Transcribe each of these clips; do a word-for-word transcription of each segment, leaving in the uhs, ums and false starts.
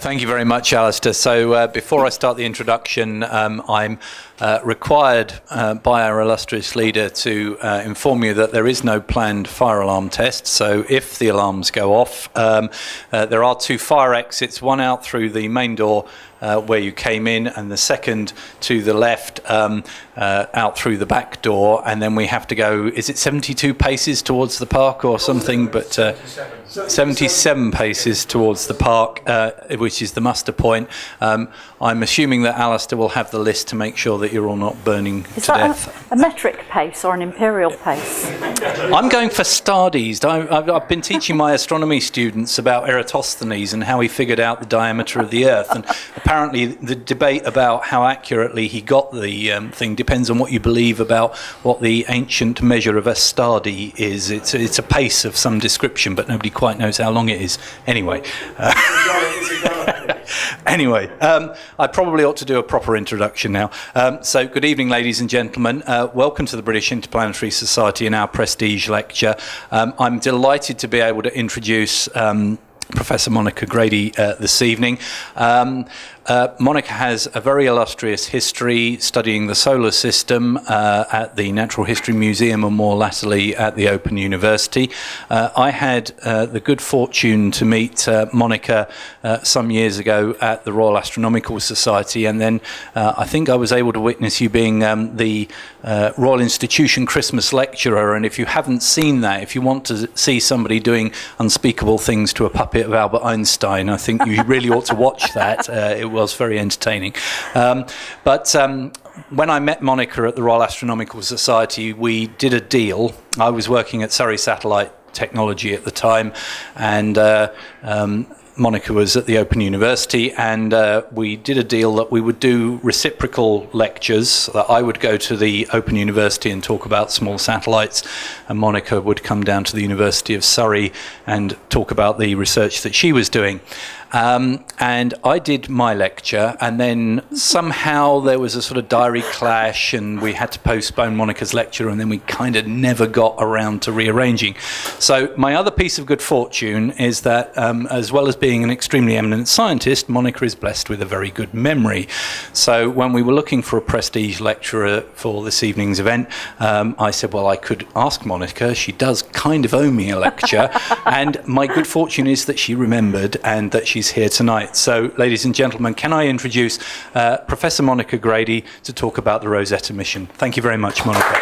Thank you very much, Alistair. So uh, before I start the introduction, um, I'm uh, required uh, by our illustrious leader to uh, inform you that there is no planned fire alarm test. So if the alarms go off, um, uh, there are two fire exits, one out through the main door Uh, where you came in, and the second to the left um, uh, out through the back door, and then we have to go, is it seventy-two paces towards the park or something, but uh, seventy-seven paces towards the park, uh, which is the muster point. Um, I'm assuming that Alistair will have the list to make sure that you're all not burning is to that death. A, a metric pace or an imperial pace? I'm going for Stardust. I, I've, I've been teaching my astronomy students about Eratosthenes and how he figured out the diameter of the Earth, and apparently the debate about how accurately he got the um, thing depends on what you believe about what the ancient measure of a stadi is. It's, it's a pace of some description, but nobody quite knows how long it is. Anyway, uh, anyway, um, I probably ought to do a proper introduction now. Um, so good evening, ladies and gentlemen. Uh, welcome to the British Interplanetary Society and our Prestige lecture. Um, I'm delighted to be able to introduce um, Professor Monica Grady uh, this evening. Um, Uh, Monica has a very illustrious history studying the solar system uh, at the Natural History Museum and more latterly at the Open University. Uh, I had uh, the good fortune to meet uh, Monica uh, some years ago at the Royal Astronomical Society, and then uh, I think I was able to witness you being um, the uh, Royal Institution Christmas lecturer, and if you haven't seen that, if you want to see somebody doing unspeakable things to a puppet of Albert Einstein, I think you really ought to watch that. Uh, it was very entertaining. Um, but um, when I met Monica at the Royal Astronomical Society, we did a deal. I was working at Surrey Satellite Technology at the time, and uh, um, Monica was at the Open University, and uh, we did a deal that we would do reciprocal lectures, that I would go to the Open University and talk about small satellites, and Monica would come down to the University of Surrey and talk about the research that she was doing. Um, and I did my lecture, and then somehow there was a sort of diary clash, and we had to postpone Monica's lecture, and then we kind of never got around to rearranging. So my other piece of good fortune is that, um, as well as being an extremely eminent scientist, Monica is blessed with a very good memory. So when we were looking for a prestige lecturer for this evening's event, um, I said, well, I could ask Monica. She does kind of owe me a lecture. And my good fortune is that she remembered and that she's here tonight. So, ladies and gentlemen, can I introduce uh, Professor Monica Grady to talk about the Rosetta Mission. Thank you very much, Monica.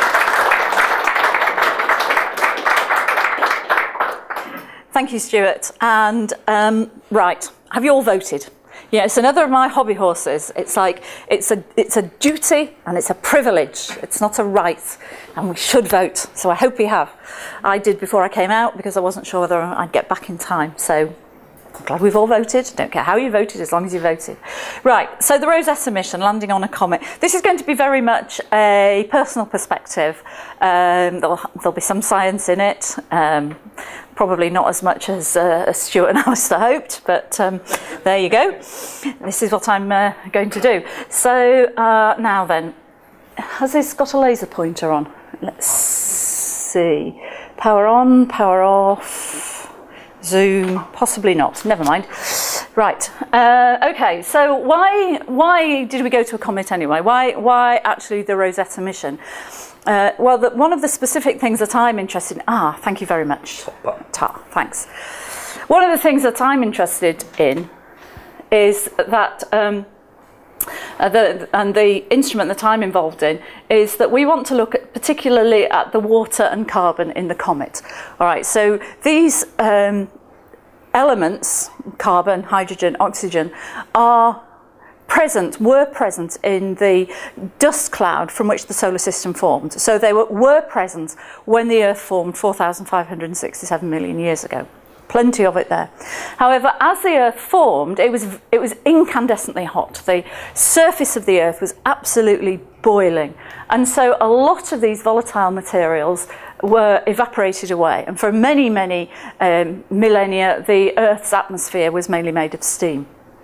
Thank you, Stuart. And um, right, have you all voted? Yeah, it's another of my hobby horses. It's like, it's a, it's a duty and it's a privilege. It's not a right, and we should vote. So I hope we have. I did before I came out because I wasn't sure whether I'd get back in time. So I'm glad we've all voted. Don't care how you voted, as long as you voted. Right, so the Rosetta Mission, landing on a comet. This is going to be very much a personal perspective. Um, there'll, there'll be some science in it. Um, probably not as much as, uh, as Stuart and Alistair hoped, but um, there you go. This is what I'm uh, going to do. So uh, now then, has this got a laser pointer on? Let's see. Power on, power off. Zoom, possibly not, never mind. Right, uh, okay, so why, why did we go to a comet anyway? Why, why actually the Rosetta Mission? Uh, well, the, one of the specific things that I'm interested in, ah, thank you very much. Ta, thanks. One of the things that I'm interested in is that, um, Uh, the, and the instrument that I'm involved in is that we want to look at, particularly at the water and carbon in the comet. All right, so these um, elements, carbon, hydrogen, oxygen, are present, were present in the dust cloud from which the solar system formed. So they were, were present when the Earth formed four thousand five hundred sixty-seven million years ago. Plenty of it there. However, as the Earth formed, it was, it was incandescently hot. The surface of the Earth was absolutely boiling. And so a lot of these volatile materials were evaporated away. And for many, many um, millennia, the Earth's atmosphere was mainly made of steam.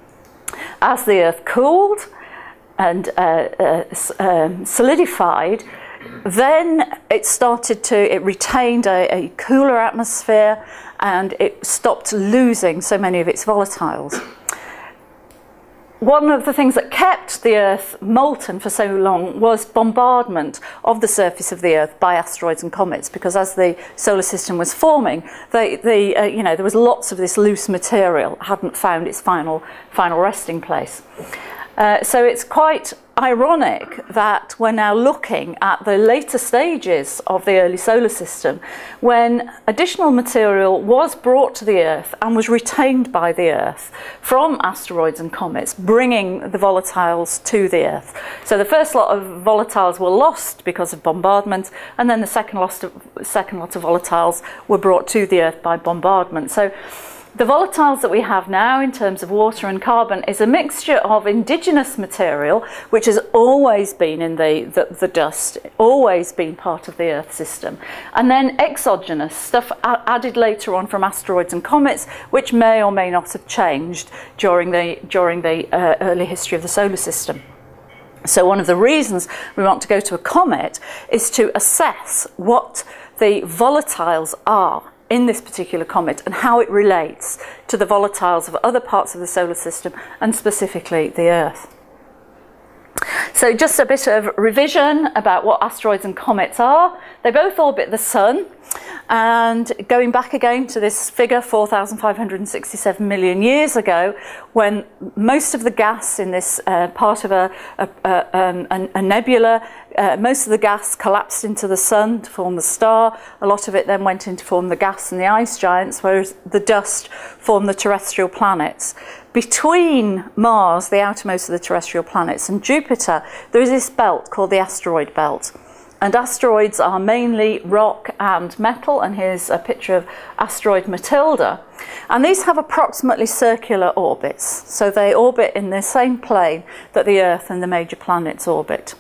As the Earth cooled and uh, uh, um, solidified, then it started to, it retained a, a cooler atmosphere, and it stopped losing so many of its volatiles. one of the things that kept the Earth molten for so long was bombardment of the surface of the Earth by asteroids and comets, because as the solar system was forming, they, they, uh, you know, there was lots of this loose material hadn't found its final, final resting place. Uh, so it's quite ironic that we're now looking at the later stages of the early solar system when additional material was brought to the Earth and was retained by the Earth from asteroids and comets, bringing the volatiles to the Earth. So the first lot of volatiles were lost because of bombardment, and then the second lot of, second lot of volatiles were brought to the Earth by bombardment. So the volatiles that we have now in terms of water and carbon is a mixture of indigenous material, which has always been in the, the, the dust, always been part of the Earth system, and then exogenous stuff added later on from asteroids and comets, which may or may not have changed during the, during the uh, early history of the solar system. So one of the reasons we want to go to a comet is to assess what the volatiles are in this particular comet and how it relates to the volatiles of other parts of the solar system, and specifically the Earth. So just a bit of revision about what asteroids and comets are. They both orbit the Sun, and going back again to this figure four thousand five hundred sixty-seven million years ago, when most of the gas in this uh, part of a, a, a, um, a nebula, uh, most of the gas collapsed into the Sun to form the star. A lot of it then went in to form the gas and the ice giants, whereas the dust formed the terrestrial planets. Between Mars, the outermost of the terrestrial planets, and Jupiter, there is this belt called the asteroid belt. And asteroids are mainly rock and metal, and here's a picture of asteroid Matilda. And these have approximately circular orbits, so they orbit in the same plane that the Earth and the major planets orbit.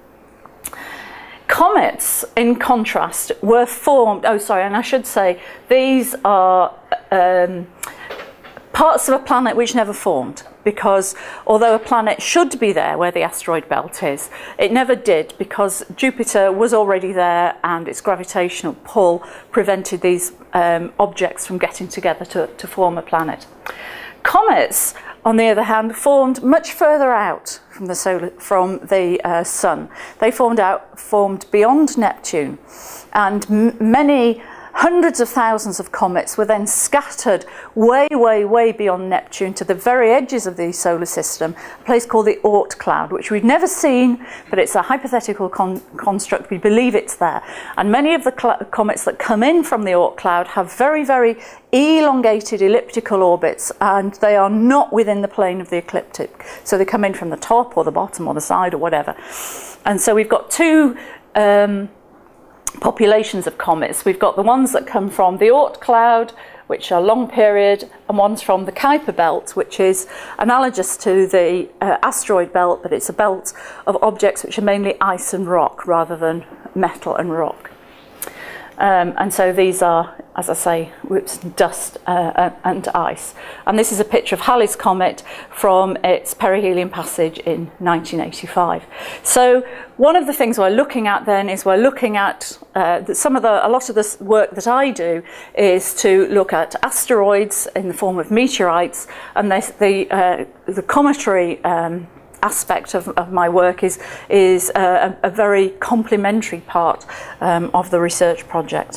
Comets, in contrast, were formed, oh sorry, and I should say, these are um, parts of a planet which never formed, because although a planet should be there where the asteroid belt is, it never did, because Jupiter was already there and its gravitational pull prevented these um, objects from getting together to, to form a planet. Comets, on the other hand, formed much further out from the, solar, from the uh, Sun. They formed out, formed beyond Neptune, and m many hundreds of thousands of comets were then scattered way, way, way beyond Neptune to the very edges of the solar system, a place called the Oort cloud, which we've never seen, but it's a hypothetical con construct. We believe it's there. And many of the comets that come in from the Oort cloud have very, very elongated elliptical orbits, and they are not within the plane of the ecliptic. So they come in from the top or the bottom or the side or whatever. And so we've got two um, populations of comets. We've got the ones that come from the Oort cloud, which are long period, and ones from the Kuiper belt, which is analogous to the uh, asteroid belt, but it's a belt of objects which are mainly ice and rock rather than metal and rock. Um, and so these are, as I say, whoops, dust uh, and ice. And this is a picture of Halley's Comet from its perihelion passage in nineteen eighty-five. So one of the things we're looking at then is we're looking at uh, some of the, a lot of the work that I do is to look at asteroids in the form of meteorites, and the, the, uh, the cometary um, aspect of, of my work is, is a, a very complementary part um, of the research project.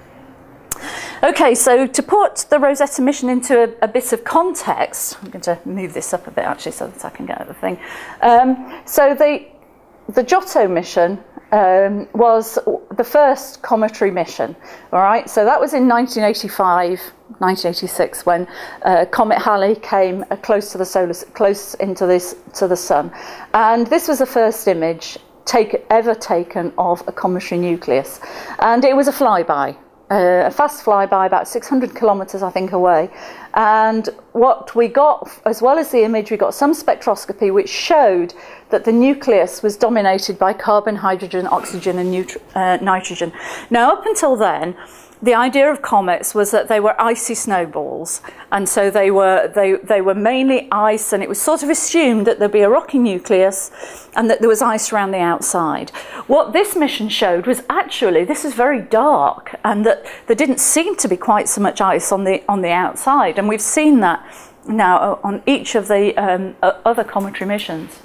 Okay, so to put the Rosetta Mission into a, a bit of context, I'm going to move this up a bit actually so that I can get at the thing. Um, so the, the Giotto mission um, was the first cometary mission, all right? So that was in nineteen eighty-five, nineteen eighty-six, when uh, Comet Halley came uh, close to the solar, close into this to the Sun, and this was the first image take, ever taken of a cometary nucleus, and it was a flyby. Uh, a fast flyby, about six hundred kilometres I think away, and what we got, as well as the image, we got some spectroscopy which showed that the nucleus was dominated by carbon, hydrogen, oxygen and uh, nitrogen. Now up until then, the idea of comets was that they were icy snowballs, and so they were they they were mainly ice, and it was sort of assumed that there'd be a rocky nucleus and that there was ice around the outside. What this mission showed was actually this is very dark, and that there didn't seem to be quite so much ice on the on the outside, and we've seen that now on each of the um, other cometary missions.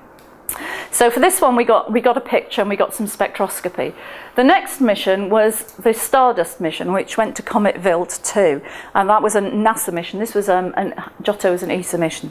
So for this one we got we got a picture and we got some spectroscopy. The next mission was the Stardust mission, which went to Comet Wild two, and that was a NASA mission. This was um, an Giotto was an E S A mission.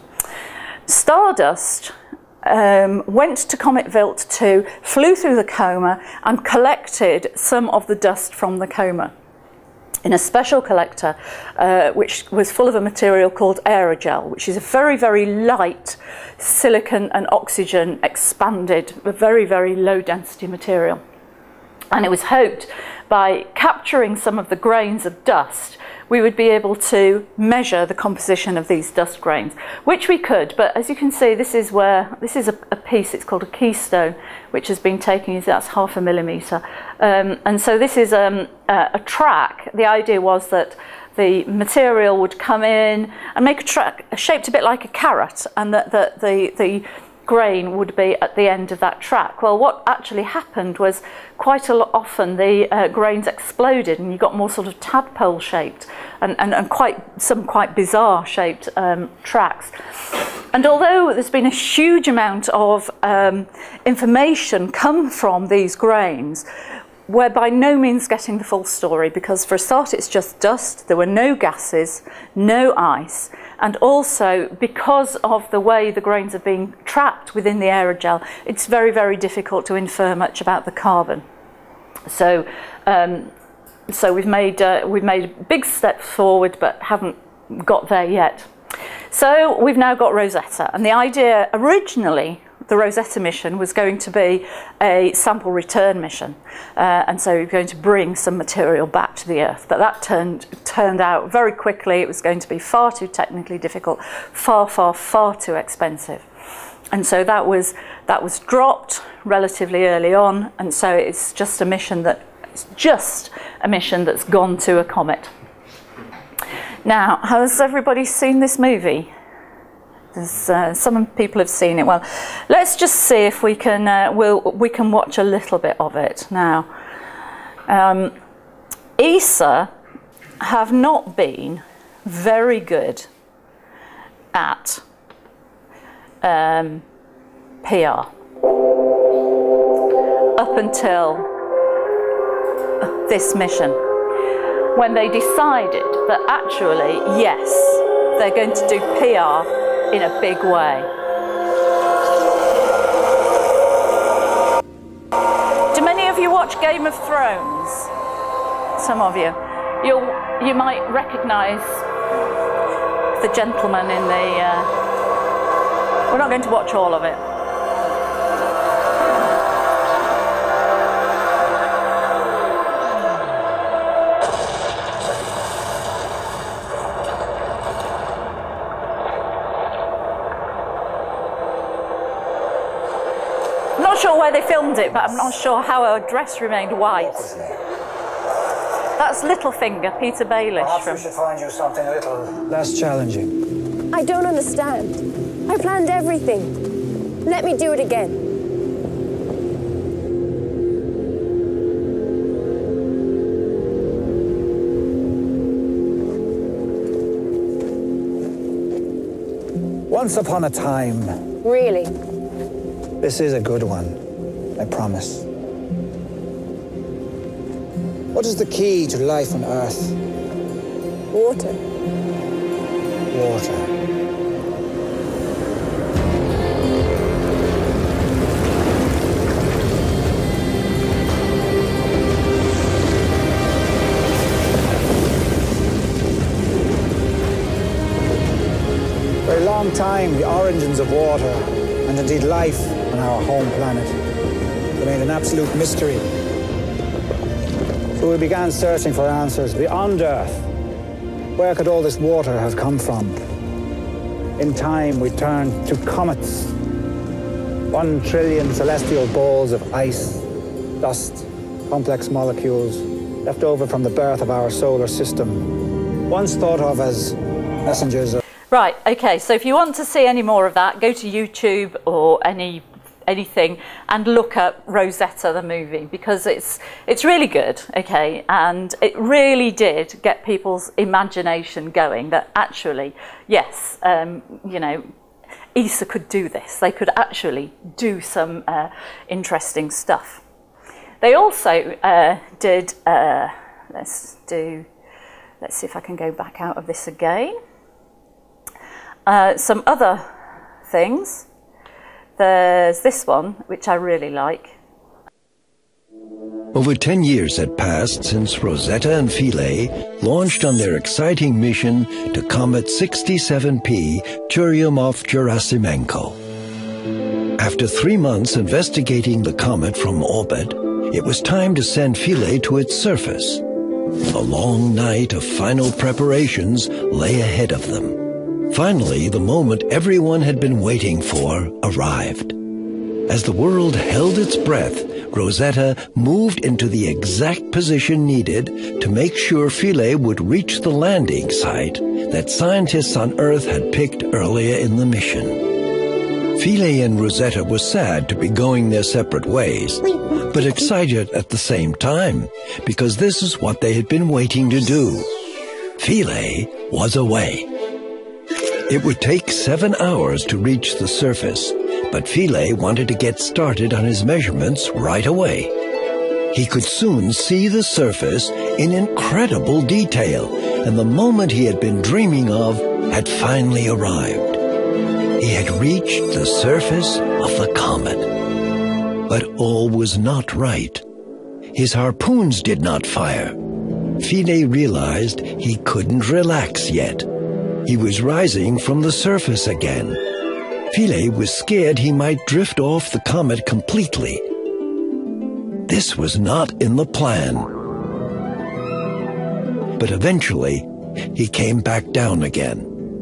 Stardust um, went to Comet Wild two, flew through the coma and collected some of the dust from the coma in a special collector uh, which was full of a material called aerogel, which is a very, very light silicon and oxygen expanded, a very, very low density material. And it was hoped by capturing some of the grains of dust, we would be able to measure the composition of these dust grains, which we could. But as you can see, this is where this is a, a piece. It's called a keystone, which has been taken. That's half a millimeter, um, and so this is um, a, a track. The idea was that the material would come in and make a track shaped a bit like a carrot, and that the the, the grain would be at the end of that track. Well, what actually happened was quite a lot often the uh, grains exploded and you got more sort of tadpole shaped and, and, and quite some quite bizarre shaped um, tracks. And although there's been a huge amount of um, information come from these grains, we're by no means getting the full story, because for a start it's just dust, there were no gases, no ice, and also because of the way the grains are being trapped within the aerogel, it's very, very difficult to infer much about the carbon. So, um, so we've made uh, we've made big steps forward, but haven't got there yet. So we've now got Rosetta, and the idea originally, the Rosetta mission was going to be a sample return mission, uh, and so we were going to bring some material back to the Earth. But that turned turned out very quickly. It was going to be far too technically difficult, far, far, far too expensive, and so that was that was dropped relatively early on. And so it's just a mission that it's just a mission that's gone to a comet. Now, has everybody seen this movie? Uh, some people have seen it. Well, let's just see if we can uh, we'll, we can watch a little bit of it now. Um, E S A have not been very good at um, P R up until this mission, when they decided that actually, yes, they're going to do P R in a big way. Do many of you watch Game of Thrones? Some of you. You'll, you might recognise the gentleman in the... Uh, we're not going to watch all of it. I'm not sure where they filmed it, but I'm not sure how her dress remained white. That's Littlefinger, Peter Baelish. Perhaps from... we should find you something a little less challenging. I don't understand. I planned everything. Let me do it again. Once upon a time. Really? This is a good one, I promise. What is the key to life on Earth? Water. Water. For a long time, the origins of water, and indeed life on our home planet, remained an absolute mystery. So we began searching for answers beyond Earth. Where could all this water have come from? In time, we turned to comets. One trillion celestial balls of ice, dust, complex molecules left over from the birth of our solar system, once thought of as messengers of... Right, okay, so if you want to see any more of that, go to YouTube or any anything and look at Rosetta the movie, because it's it's really good, okay, and it really did get people's imagination going that actually, yes, um, you know, E S A could do this. They could actually do some uh, interesting stuff. They also uh, did, uh, let's do, let's see if I can go back out of this again. Uh, some other things. There's this one, which I really like. Over ten years had passed since Rosetta and Philae launched on their exciting mission to Comet sixty-seven P Churyumov-Gerasimenko. After three months investigating the comet from orbit, it was time to send Philae to its surface. A long night of final preparations lay ahead of them. Finally, the moment everyone had been waiting for arrived. As the world held its breath, Rosetta moved into the exact position needed to make sure Philae would reach the landing site that scientists on Earth had picked earlier in the mission. Philae and Rosetta were sad to be going their separate ways, but excited at the same time, because this is what they had been waiting to do. Philae was away. It would take seven hours to reach the surface, but Philae wanted to get started on his measurements right away. He could soon see the surface in incredible detail, and the moment he had been dreaming of had finally arrived. He had reached the surface of the comet. But all was not right. His harpoons did not fire. Philae realized he couldn't relax yet. He was rising from the surface again. Philae was scared he might drift off the comet completely. This was not in the plan. But eventually, he came back down again.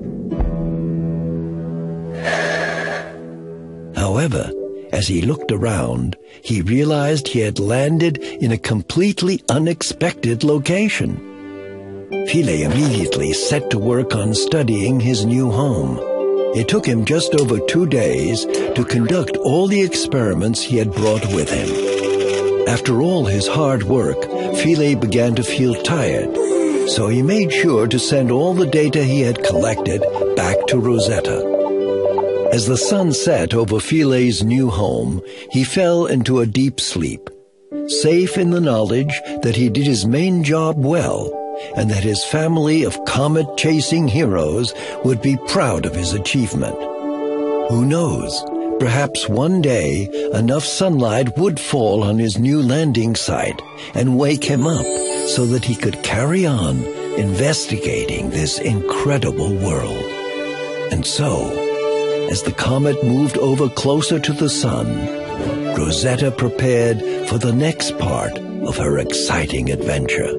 However, as he looked around, he realized he had landed in a completely unexpected location. Philae immediately set to work on studying his new home. It took him just over two days to conduct all the experiments he had brought with him. After all his hard work, Philae began to feel tired, so he made sure to send all the data he had collected back to Rosetta. As the sun set over Philae's new home, he fell into a deep sleep, safe in the knowledge that he did his main job well, and that his family of comet-chasing heroes would be proud of his achievement. Who knows, perhaps one day enough sunlight would fall on his new landing site and wake him up so that he could carry on investigating this incredible world. And so, as the comet moved over closer to the sun, Rosetta prepared for the next part of her exciting adventure.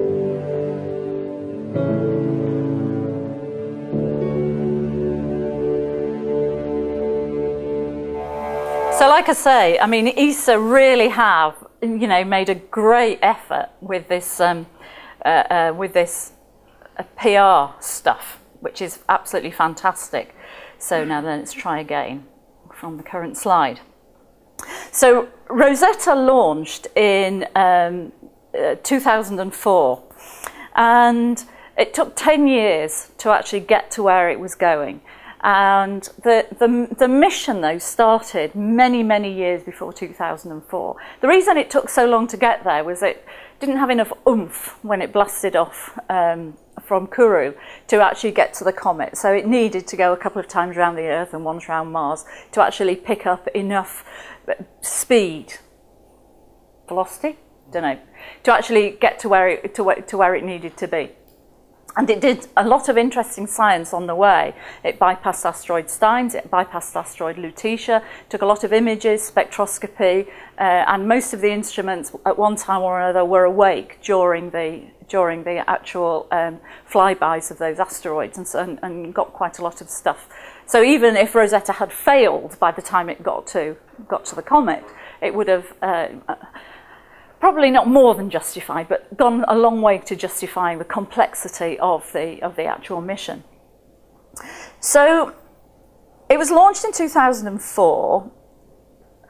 So like I say, I mean, E S A really have, you know, made a great effort with this, um, uh, uh, with this uh, P R stuff, which is absolutely fantastic. So now then, let's try again from the current slide. So Rosetta launched in um, uh, two thousand four, and it took ten years to actually get to where it was going. And the, the, the mission, though, started many, many years before two thousand four. The reason it took so long to get there was it didn't have enough oomph when it blasted off um, from Kourou to actually get to the comet. So it needed to go a couple of times around the Earth and once around Mars to actually pick up enough speed, velocity, don't know, to actually get to where it, to, to where it needed to be. And it did a lot of interesting science on the way. It bypassed asteroid Steins, it bypassed asteroid Lutetia, took a lot of images, spectroscopy, uh, and most of the instruments at one time or another were awake during the during the actual um, flybys of those asteroids, and, so, and, and got quite a lot of stuff. So even if Rosetta had failed by the time it got to got to the comet, it would have uh, probably not more than justified, but gone a long way to justifying the complexity of the of the actual mission. So it was launched in two thousand four,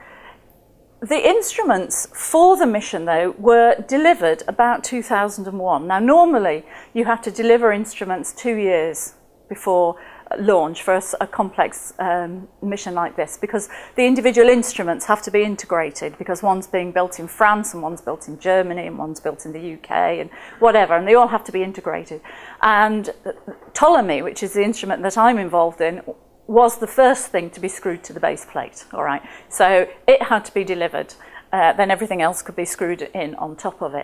the instruments for the mission, though, were delivered about two thousand one. Now, normally, you have to deliver instruments two years before launch for a, a complex um, mission like this, because the individual instruments have to be integrated, because one's being built in France and one's built in Germany and one's built in the U K and whatever, and they all have to be integrated. And Ptolemy, which is the instrument that I'm involved in, was the first thing to be screwed to the base plate, all right? So it had to be delivered, uh, then everything else could be screwed in on top of it.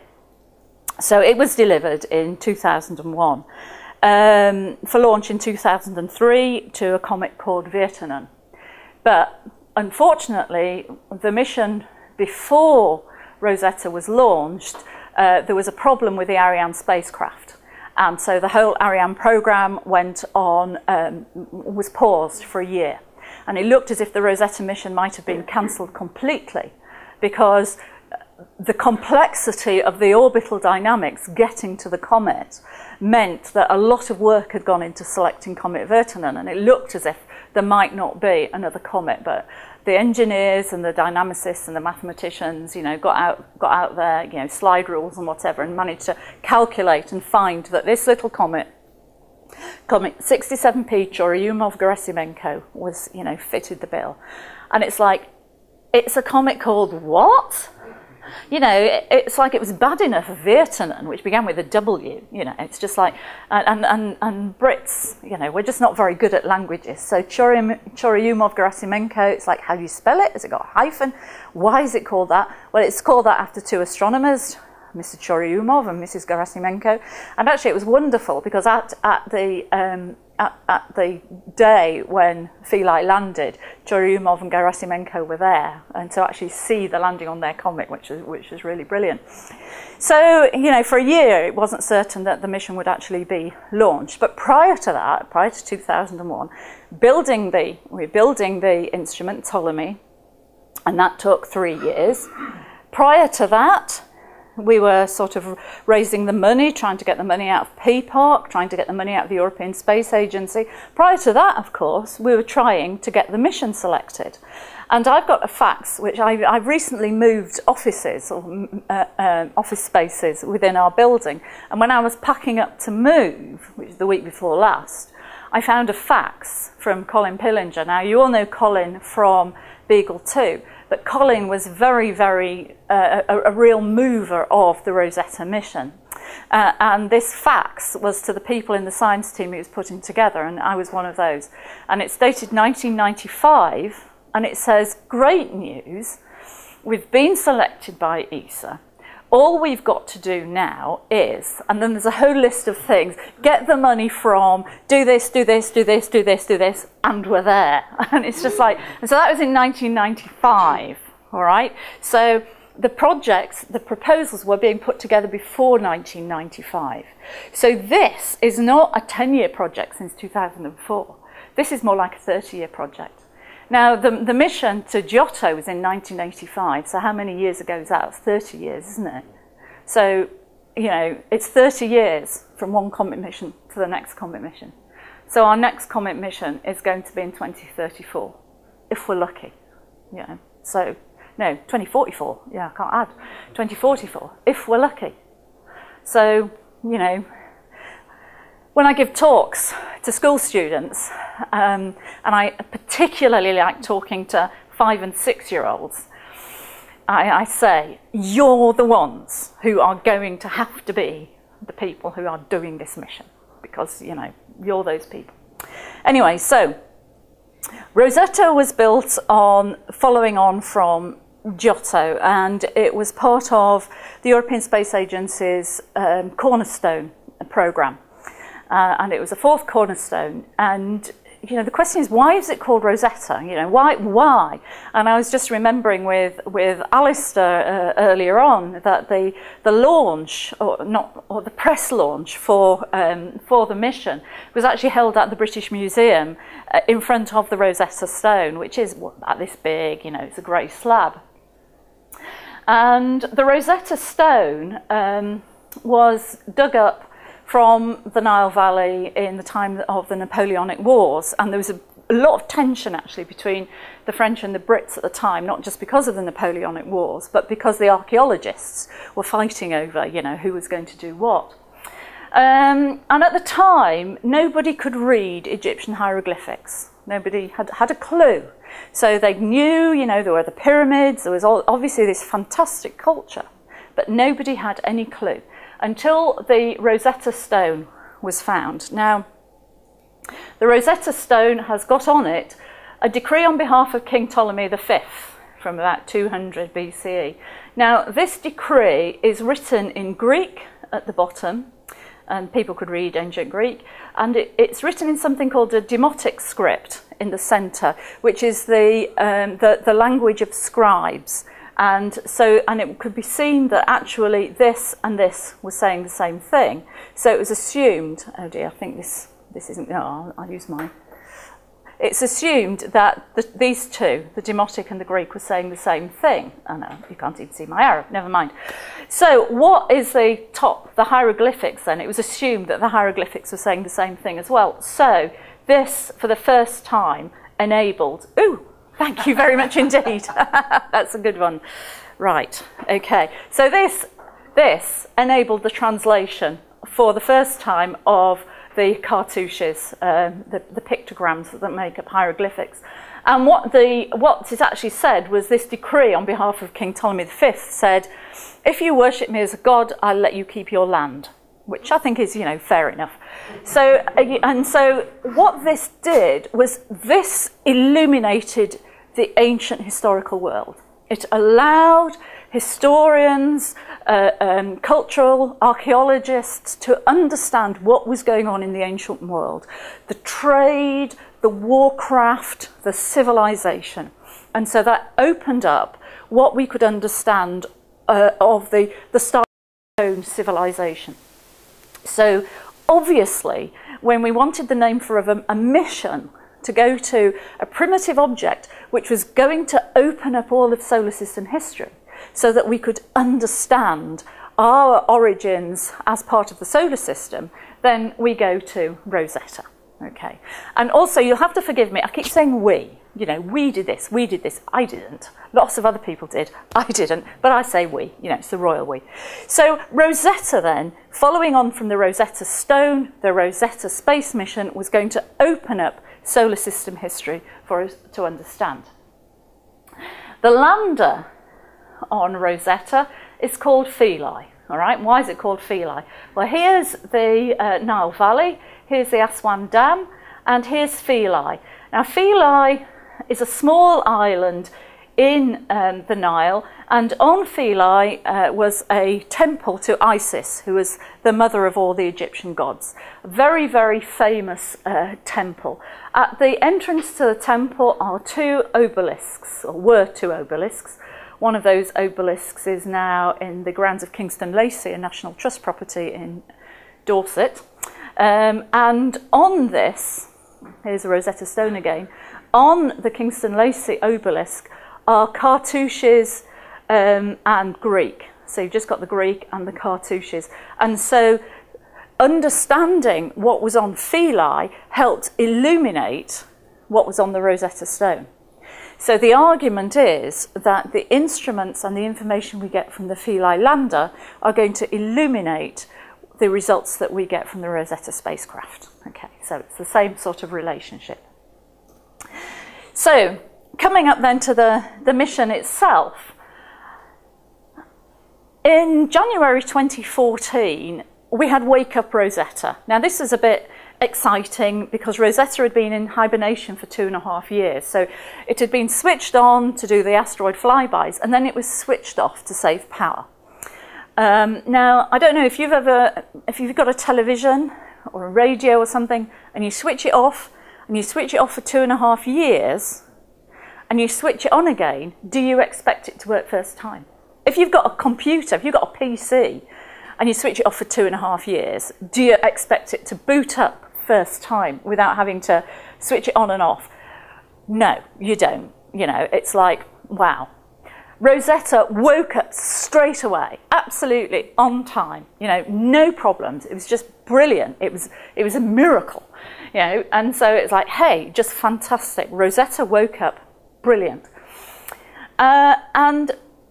So it was delivered in two thousand one. Um, for launch in two thousand three to a comet called Virtanen. But unfortunately, the mission before Rosetta was launched, uh, there was a problem with the Ariane spacecraft. And so the whole Ariane program went on, um, was paused for a year. And it looked as if the Rosetta mission might have been cancelled completely, because the complexity of the orbital dynamics getting to the comet meant that a lot of work had gone into selecting Comet Virtanen, and it looked as if there might not be another comet, but the engineers and the dynamicists and the mathematicians, you know, got out, got out there, you know, slide rules and whatever, and managed to calculate and find that this little comet, Comet sixty-seven P Churyumov-Gerasimenko, was, you know, fitted the bill. And it's like, it's a comet called what? You know, it, it's like it was bad enough Virtanen, which began with a W, you know, it's just like, and, and, and Brits, you know, we're just not very good at languages. So Churyumov-Gerasimenko, it's like, how do you spell it? Has it got a hyphen? Why is it called that? Well, it's called that after two astronomers, Mister Churyumov and Missus Gerasimenko. And actually it was wonderful, because at, at the um, At, at the day when Philae landed, Churyumov and Gerasimenko were there, and to actually see the landing on their comet, which is which is really brilliant. So, you know, for a year it wasn't certain that the mission would actually be launched. But prior to that, prior to two thousand one, building the we were building the instrument Ptolemy, and that took three years. Prior to that, we were sort of raising the money, trying to get the money out of P PARC, trying to get the money out of the European Space Agency. Prior to that, of course, we were trying to get the mission selected. And I've got a fax, which I, I've recently moved offices, or uh, uh, office spaces within our building. And when I was packing up to move, which was the week before last, I found a fax from Colin Pillinger. Now, you all know Colin from Beagle two. But Colin was very, very, uh, a, a real mover of the Rosetta mission. Uh, and this fax was to the people in the science team he was putting together, and I was one of those. And it's dated nineteen ninety-five, and it says, great news, we've been selected by E S A. All we've got to do now is, and then there's a whole list of things, get the money from, do this, do this, do this, do this, do this, and we're there. And it's just like, and so that was in nineteen ninety-five, all right? So the projects, the proposals were being put together before nineteen ninety-five. So this is not a ten-year project since two thousand four. This is more like a thirty-year project. Now, the, the mission to Giotto was in nineteen eighty-five, so how many years ago is that? It's thirty years, isn't it? So, you know, it's thirty years from one Comet mission to the next Comet mission. So our next Comet mission is going to be in twenty thirty-four, if we're lucky, you know. So, no, twenty forty-four, yeah, I can't add, twenty forty-four, if we're lucky. So, you know, when I give talks to school students, um, and I particularly like talking to five and six year olds, I, I say, you're the ones who are going to have to be the people who are doing this mission, because, you know, you're those people. Anyway, so Rosetta was built on, following on from Giotto, and it was part of the European Space Agency's um, Cornerstone programme. Uh, and it was a fourth cornerstone, and you know the question is, why is it called Rosetta? You know, why why and I was just remembering with with Alistair uh, earlier on that the the launch, or not or the press launch for um, for the mission was actually held at the British Museum uh, in front of the Rosetta Stone, which is about this big, you know, it's a grey slab. And the Rosetta Stone um, was dug up from the Nile Valley in the time of the Napoleonic Wars, and there was a, a lot of tension actually between the French and the Brits at the time, not just because of the Napoleonic Wars, but because the archaeologists were fighting over, you know, who was going to do what. Um, and at the time, nobody could read Egyptian hieroglyphics. Nobody had, had a clue. So they knew, you know, there were the pyramids, there was all, obviously this fantastic culture, but nobody had any clue until the Rosetta Stone was found. Now, the Rosetta Stone has got on it a decree on behalf of King Ptolemy the fifth from about two hundred B C E. Now, this decree is written in Greek at the bottom, and people could read ancient Greek, and it, it's written in something called a demotic script in the centre, which is the, um, the, the language of scribes. And so, and it could be seen that actually this and this was saying the same thing. So it was assumed, oh dear, I think this, this isn't, no, I'll, I'll use mine. It's assumed that the, these two, the Demotic and the Greek, were saying the same thing. Oh no, you can't even see my arrow, never mind. So what is the top, the hieroglyphics then? It was assumed that the hieroglyphics were saying the same thing as well. So this, for the first time, enabled, ooh, thank you very much indeed. That's a good one. Right, okay. So this, this enabled the translation for the first time of the cartouches, um, the, the pictograms that make up hieroglyphics. And what, the, what it actually said was this decree on behalf of King Ptolemy the fifth said, if you worship me as a god, I'll let you keep your land, which I think is, you know, fair enough. So, and so what this did was this illuminated the ancient historical world. It allowed historians, uh, um, cultural archaeologists to understand what was going on in the ancient world, the trade, the warcraft, the civilization. And so that opened up what we could understand uh, of the, the start of our own civilization. So obviously, when we wanted the name for a, a mission to go to a primitive object which was going to open up all of solar system history, so that we could understand our origins as part of the solar system, then we go to Rosetta. Okay. And also, you'll have to forgive me, I keep saying we. You know, we did this, we did this, I didn't. Lots of other people did, I didn't, but I say we, you know, it's the royal we. So Rosetta then, following on from the Rosetta Stone, the Rosetta Space Mission was going to open up solar system history for us to understand. The lander on Rosetta is called Philae. All right, why is it called Philae? Well, here's the uh, Nile Valley, here's the Aswan Dam, and here's Philae. Now, Philae is a small island in um, the Nile, and on Philae uh, was a temple to Isis, who was the mother of all the Egyptian gods. A very, very famous uh, temple. At the entrance to the temple are two obelisks, or were two obelisks. One of those obelisks is now in the grounds of Kingston Lacey, a National Trust property in Dorset. Um, and on this, here's a Rosetta Stone again, on the Kingston Lacey obelisk are cartouches um, and Greek. So you've just got the Greek and the cartouches. And so understanding what was on Philae helped illuminate what was on the Rosetta Stone. So the argument is that the instruments and the information we get from the Philae lander are going to illuminate the results that we get from the Rosetta spacecraft. Okay, so it's the same sort of relationship. So coming up then to the, the mission itself. In January twenty fourteen, we had Wake Up Rosetta. Now this is a bit exciting because Rosetta had been in hibernation for two and a half years. So it had been switched on to do the asteroid flybys, and then it was switched off to save power. Um, now, I don't know if you've ever, if you've got a television or a radio or something, and you switch it off, and you switch it off for two and a half years, and you switch it on again, do you expect it to work first time? If you've got a computer, if you've got a P C, and you switch it off for two and a half years, do you expect it to boot up first time without having to switch it on and off? No, you don't. You know, it's like, wow. Rosetta woke up straight away, absolutely on time, you know, no problems. It was just brilliant. It was, it was a miracle, you know, and so it's like, hey, just fantastic. Rosetta woke up, brilliant. Uh, and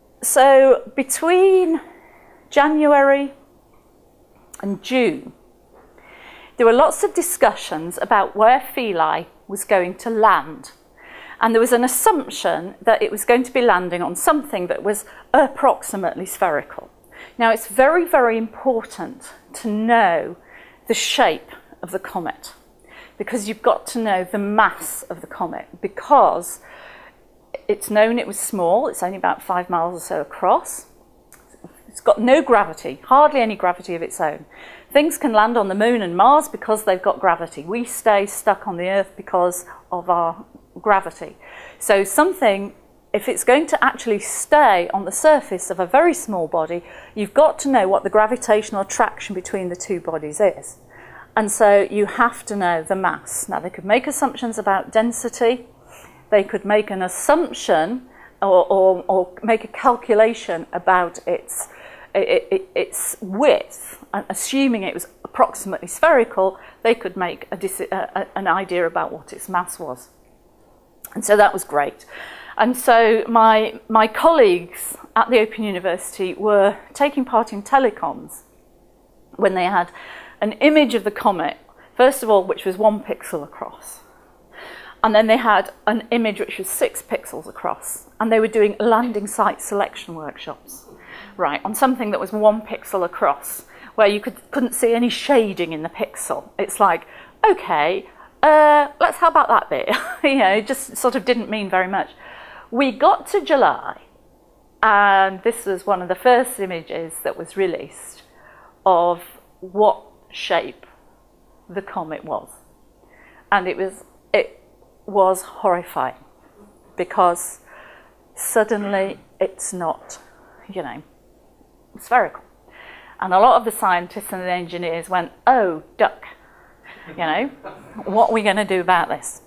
so between January and June, there were lots of discussions about where Philae was going to land. And there was an assumption that it was going to be landing on something that was approximately spherical. Now, it's very, very important to know the shape of the comet, because you've got to know the mass of the comet, because it's known it was small. It's only about five miles or so across. It's got no gravity, hardly any gravity of its own. Things can land on the moon and Mars because they've got gravity. We stay stuck on the Earth because of our gravity. So something, if it's going to actually stay on the surface of a very small body, you've got to know what the gravitational attraction between the two bodies is. And so you have to know the mass. Now, they could make assumptions about density. They could make an assumption or, or, or make a calculation about its, it, it, its width. And assuming it was approximately spherical, they could make a, a, an idea about what its mass was. And so that was great. And so my, my colleagues at the Open University were taking part in telecoms when they had an image of the comet, first of all, which was one pixel across. And then they had an image which was six pixels across. And they were doing landing site selection workshops, right, on something that was one pixel across, where you could, couldn't see any shading in the pixel. It's like, okay, Uh, let's, how about that bit? You know, it just sort of didn't mean very much. We got to July, and this was one of the first images that was released of what shape the comet was. And it was, it was horrifying, because suddenly it's not, you know, spherical. And a lot of the scientists and the engineers went, oh, duck. You know, what are we going to do about this?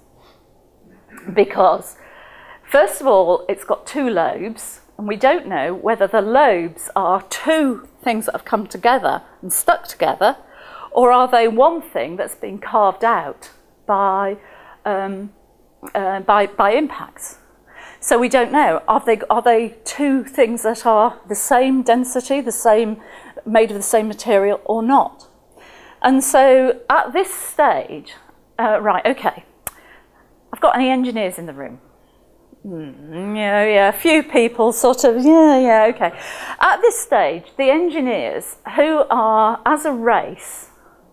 Because, first of all, it's got two lobes, and we don't know whether the lobes are two things that have come together and stuck together, or are they one thing that's been carved out by, um, uh, by, by impacts. So we don't know. Are they, are they two things that are the same density, the same, made of the same material, or not? And so at this stage, uh, right, okay, I've got any engineers in the room? Mm, yeah, yeah, a few people sort of, yeah, yeah, okay. At this stage, the engineers, who are, as a race,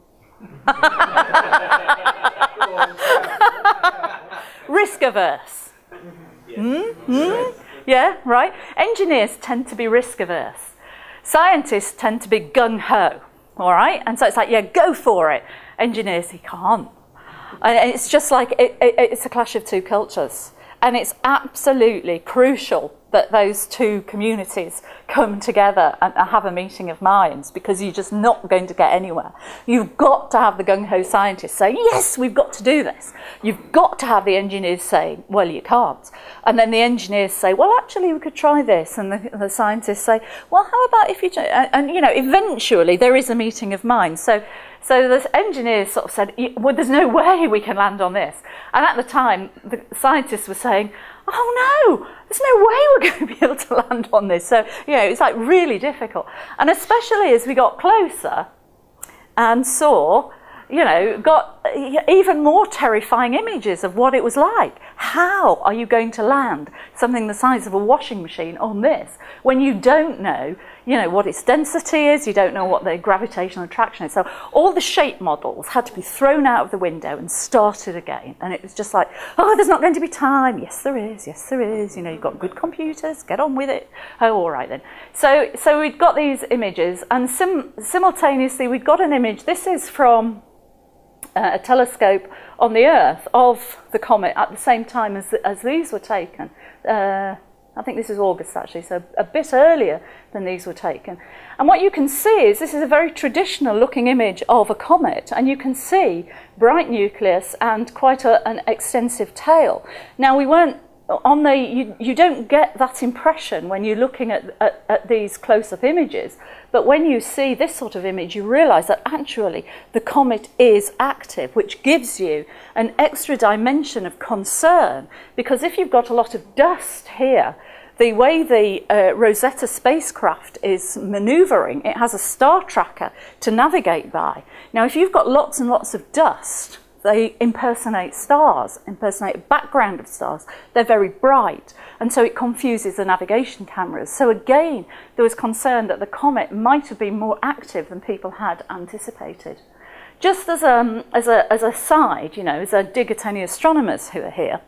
risk averse. Mm, mm, yeah, right. Engineers tend to be risk averse. Scientists tend to be gung-ho. All right, and so it's like, yeah, go for it. Engineers, he can't. And it's just like, it, it, it's a clash of two cultures. And it's absolutely crucial that those two communities come together and have a meeting of minds, because you're just not going to get anywhere. You've got to have the gung-ho scientists say, yes, we've got to do this. You've got to have the engineers say, well, you can't. And then the engineers say, well, actually, we could try this. And the, the scientists say, well, how about if you... And, and, you know, eventually there is a meeting of minds. So, so the engineers sort of said, well, there's no way we can land on this. And at the time, the scientists were saying, oh no, there's no way we're going to be able to land on this. So, you know, it's like really difficult. And especially as we got closer and saw, you know, got even more terrifying images of what it was like. How are you going to land something the size of a washing machine on this when you don't know, you know, what its density is, you don't know what the gravitational attraction is. So all the shape models had to be thrown out of the window and started again. And it was just like, oh, there's not going to be time. Yes, there is. Yes, there is. You know, you've got good computers. Get on with it. Oh, all right then. So, so we'd got these images, and sim simultaneously we'd got an image. This is from uh, a telescope on the Earth of the comet at the same time as, as these were taken. Uh, I think this is August actually, so a bit earlier than these were taken. And what you can see is this is a very traditional looking image of a comet, and you can see bright nucleus and quite a, an extensive tail. Now, we weren't on the, you, you don't get that impression when you're looking at, at, at these close-up images, but when you see this sort of image, you realise that actually the comet is active, which gives you an extra dimension of concern, because if you've got a lot of dust here, the way the uh, Rosetta spacecraft is manoeuvring, it has a star tracker to navigate by. Now, if you've got lots and lots of dust, they impersonate stars, impersonate a background of stars. They're very bright, and so it confuses the navigation cameras. So again, there was concern that the comet might have been more active than people had anticipated. Just as a, as a, as a side, you know, as I dig at any astronomers who are here,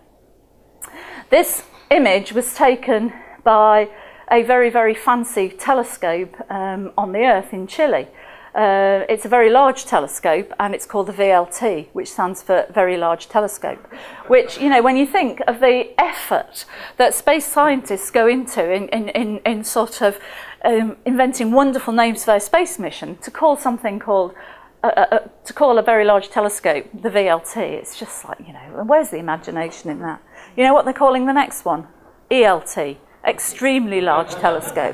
this image was taken by a very, very fancy telescope um, on the Earth in Chile. Uh, it's a very large telescope, and it's called the V L T, which stands for Very Large Telescope, which, you know, when you think of the effort that space scientists go into in, in, in, in sort of um, inventing wonderful names for their space mission, to call something called, uh, uh, to call a very large telescope the V L T, it's just like, you know, where's the imagination in that? You know what they're calling the next one? E L T, Extremely Large Telescope.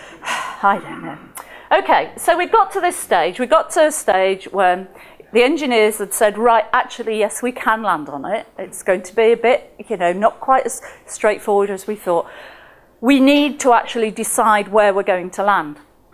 I don't know. Okay, so we got to this stage. We got to a stage when the engineers had said, right, actually, yes, we can land on it. It's going to be a bit, you know, not quite as straightforward as we thought. We need to actually decide where we're going to land.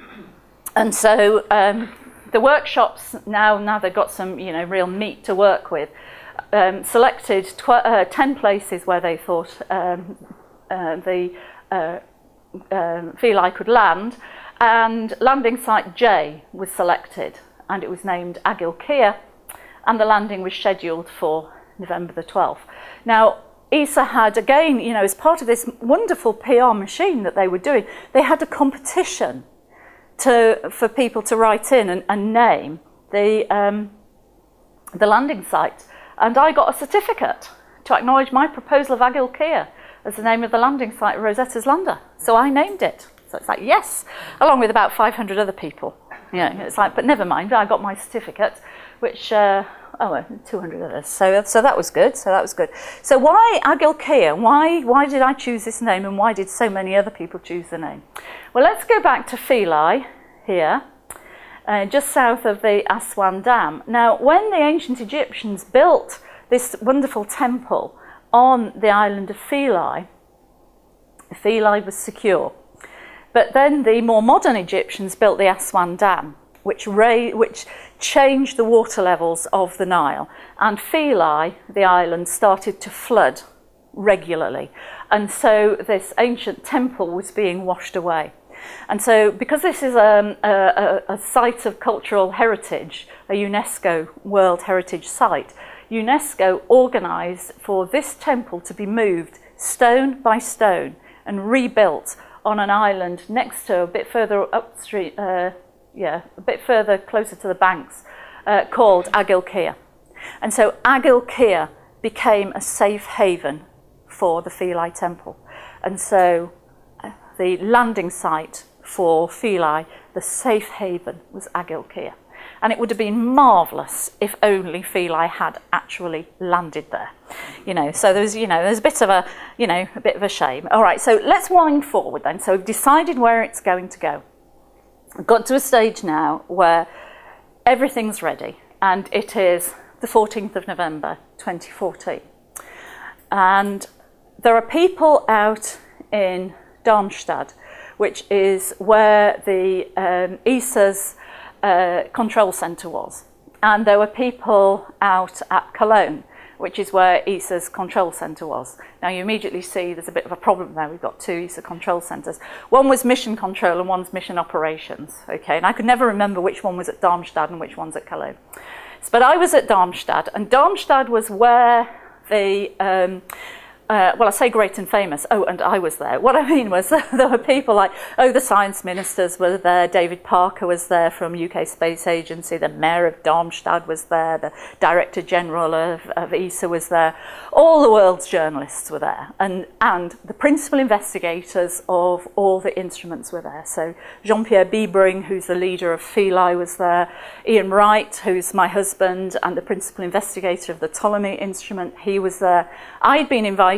And so um, the workshops, now, now they've got some, you know, real meat to work with, um, selected tw uh, ten places where they thought um, uh, the uh, um, Philae could land. And landing site J was selected, and it was named Agilkia, and the landing was scheduled for November the twelfth. Now, E S A had, again, you know, as part of this wonderful P R machine that they were doing, they had a competition to, for people to write in and, and name the, um, the landing site. And I got a certificate to acknowledge my proposal of Agilkia as the name of the landing site of Rosetta's lander. So I named it. So it's like, yes, along with about five hundred other people. You know, it's like, but never mind, I got my certificate, which, uh, oh, two hundred others. So, so that was good, so that was good. So why Agilkia? Why, why did I choose this name, and why did so many other people choose the name? Well, let's go back to Philae here, uh, just south of the Aswan Dam. Now, when the ancient Egyptians built this wonderful temple on the island of Philae, Philae was secure. But then the more modern Egyptians built the Aswan Dam, which, which changed the water levels of the Nile. And Philae, the island, started to flood regularly. And so this ancient temple was being washed away. And so because this is um, a, a, a site of cultural heritage, a UNESCO World Heritage Site, UNESCO organised for this temple to be moved stone by stone and rebuilt on an island next to, a bit further upstream, uh, yeah, a bit further closer to the banks, uh, called Agilkia. And so Agilkia became a safe haven for the Philae temple. And so uh, the landing site for Philae, the safe haven, was Agilkia. And it would have been marvellous if only Philae had actually landed there. You know, so there's, you know, there's a bit of a, you know, a bit of a shame. All right, so let's wind forward then. So we've decided where it's going to go. We've got to a stage now where everything's ready, and it is the fourteenth of November, twenty fourteen. And there are people out in Darmstadt, which is where the um, E S A's Uh, control centre was, and there were people out at Cologne, which is where E S A's control centre was. Now you immediately see there's a bit of a problem there. We've got two E S A control centres. One was mission control and one's mission operations. Okay, and I could never remember which one was at Darmstadt and which one's at Cologne. But I was at Darmstadt, and Darmstadt was where the um, Uh, well, I say great and famous. Oh, and I was there. What I mean was there were people like, oh, the science ministers were there. David Parker was there from U K Space Agency. The mayor of Darmstadt was there. The director general of, of E S A was there. All the world's journalists were there. And, and the principal investigators of all the instruments were there. So Jean-Pierre Biebering, who's the leader of Philae, was there. Ian Wright, who's my husband and the principal investigator of the Ptolemy instrument, he was there. I'd been invited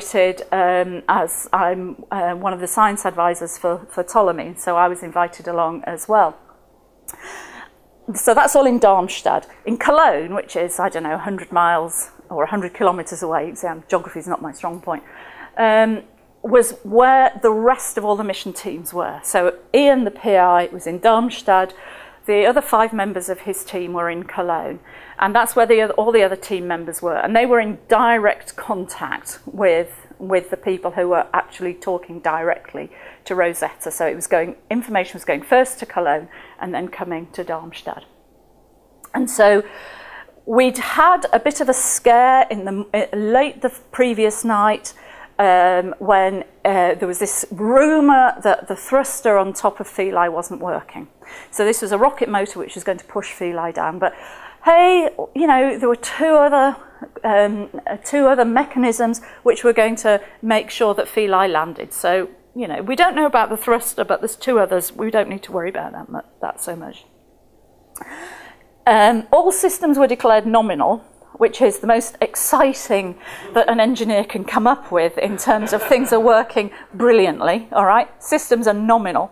invited, um, as I'm uh, one of the science advisors for, for Ptolemy, so I was invited along as well. So that's all in Darmstadt. In Cologne, which is, I don't know, one hundred miles or one hundred kilometres away, exam, geography is not my strong point, um, was where the rest of all the mission teams were. So Ian, the P I, was in Darmstadt. The other five members of his team were in Cologne. And that's where the other, all the other team members were. And they were in direct contact with, with the people who were actually talking directly to Rosetta. So it was going, information was going first to Cologne and then coming to Darmstadt. And so we'd had a bit of a scare in the late the previous night um, when uh, there was this rumour that the thruster on top of Philae wasn't working. So this was a rocket motor which was going to push Philae down. But hey, you know, there were two other um, two other mechanisms which were going to make sure that Philae landed. So, you know, we don't know about the thruster, but there's two others. We don't need to worry about that, that so much. Um, all systems were declared nominal, which is the most exciting that an engineer can come up with in terms of things are working brilliantly, all right? Systems are nominal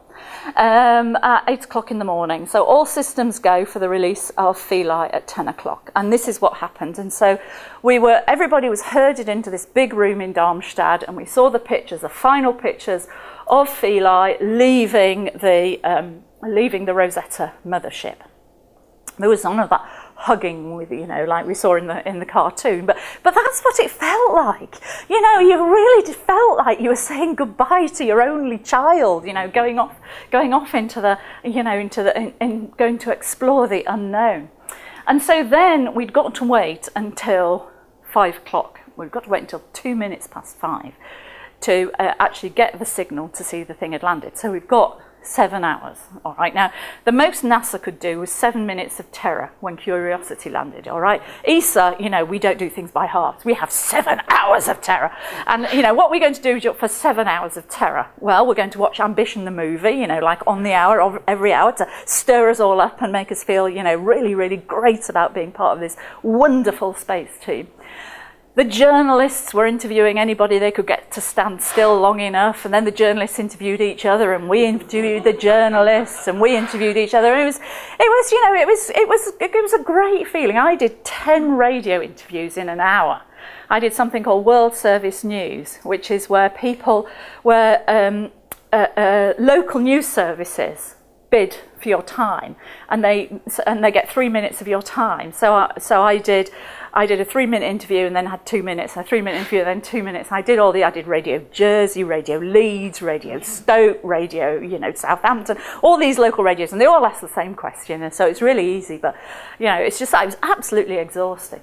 um, at eight o'clock in the morning. So all systems go for the release of Philae at ten o'clock. And this is what happened. And so we were, everybody was herded into this big room in Darmstadt, and we saw the pictures, the final pictures of Philae leaving the, um, leaving the Rosetta mothership. There was none of that hugging with, you know, like we saw in the in the cartoon, but but that's what it felt like. You know, you really felt like you were saying goodbye to your only child. You know, going off going off into the, you know, into the in, in going to explore the unknown. And so then we'd got to wait until five o'clock. We'd got to wait until two minutes past five to uh, actually get the signal to see the thing had landed. So we've got seven hours, all right? Now, the most NASA could do was seven minutes of terror when Curiosity landed, all right? E S A, you know, we don't do things by halves. We have seven hours of terror. And, you know, what we're going to do for seven hours of terror? Well, we're going to watch Ambition the movie, you know, like on the hour, every hour, to stir us all up and make us feel, you know, really, really great about being part of this wonderful space team. The journalists were interviewing anybody they could get to stand still long enough, and then the journalists interviewed each other, and we interviewed the journalists, and we interviewed each other. And it was, it was, you know, it was, it was, it was a great feeling. I did ten radio interviews in an hour. I did something called World Service News, which is where people, where um, uh, uh, local news services bid for your time, and they and they get three minutes of your time. So, I, so I did. I did a three-minute interview and then had two minutes, a three-minute interview and then two minutes. I did all the, I did Radio Jersey, Radio Leeds, Radio Stoke, Radio, you know, Southampton, all these local radios, and they all ask the same question, and so it's really easy, but, you know, it's just, it was absolutely exhausting.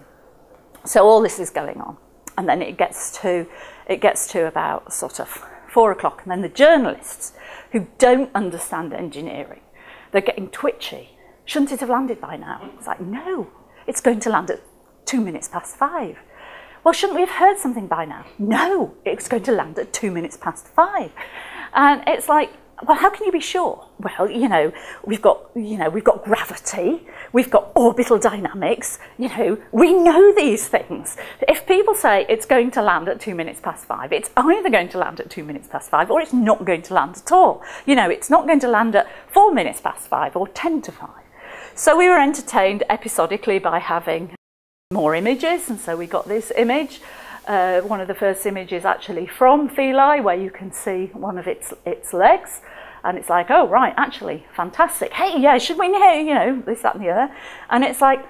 So all this is going on, and then it gets to, it gets to about sort of four o'clock, and then the journalists who don't understand engineering, they're getting twitchy. Shouldn't it have landed by now? It's like, no, it's going to land at two minutes past five. Well, shouldn't we have heard something by now? No, it's going to land at two minutes past five. And it's like, well, how can you be sure? Well, you know, we've got, you know, we've got gravity, we've got orbital dynamics, you know, we know these things. If people say it's going to land at two minutes past five, it's either going to land at two minutes past five or it's not going to land at all. You know, it's not going to land at four minutes past five or ten to five. So we were entertained episodically by having more images, and so we got this image. Uh, one of the first images actually from Philae, where you can see one of its its legs, and it's like, oh right, actually fantastic. Hey, yeah, should we know, you know, this, that, and the other? And it's like,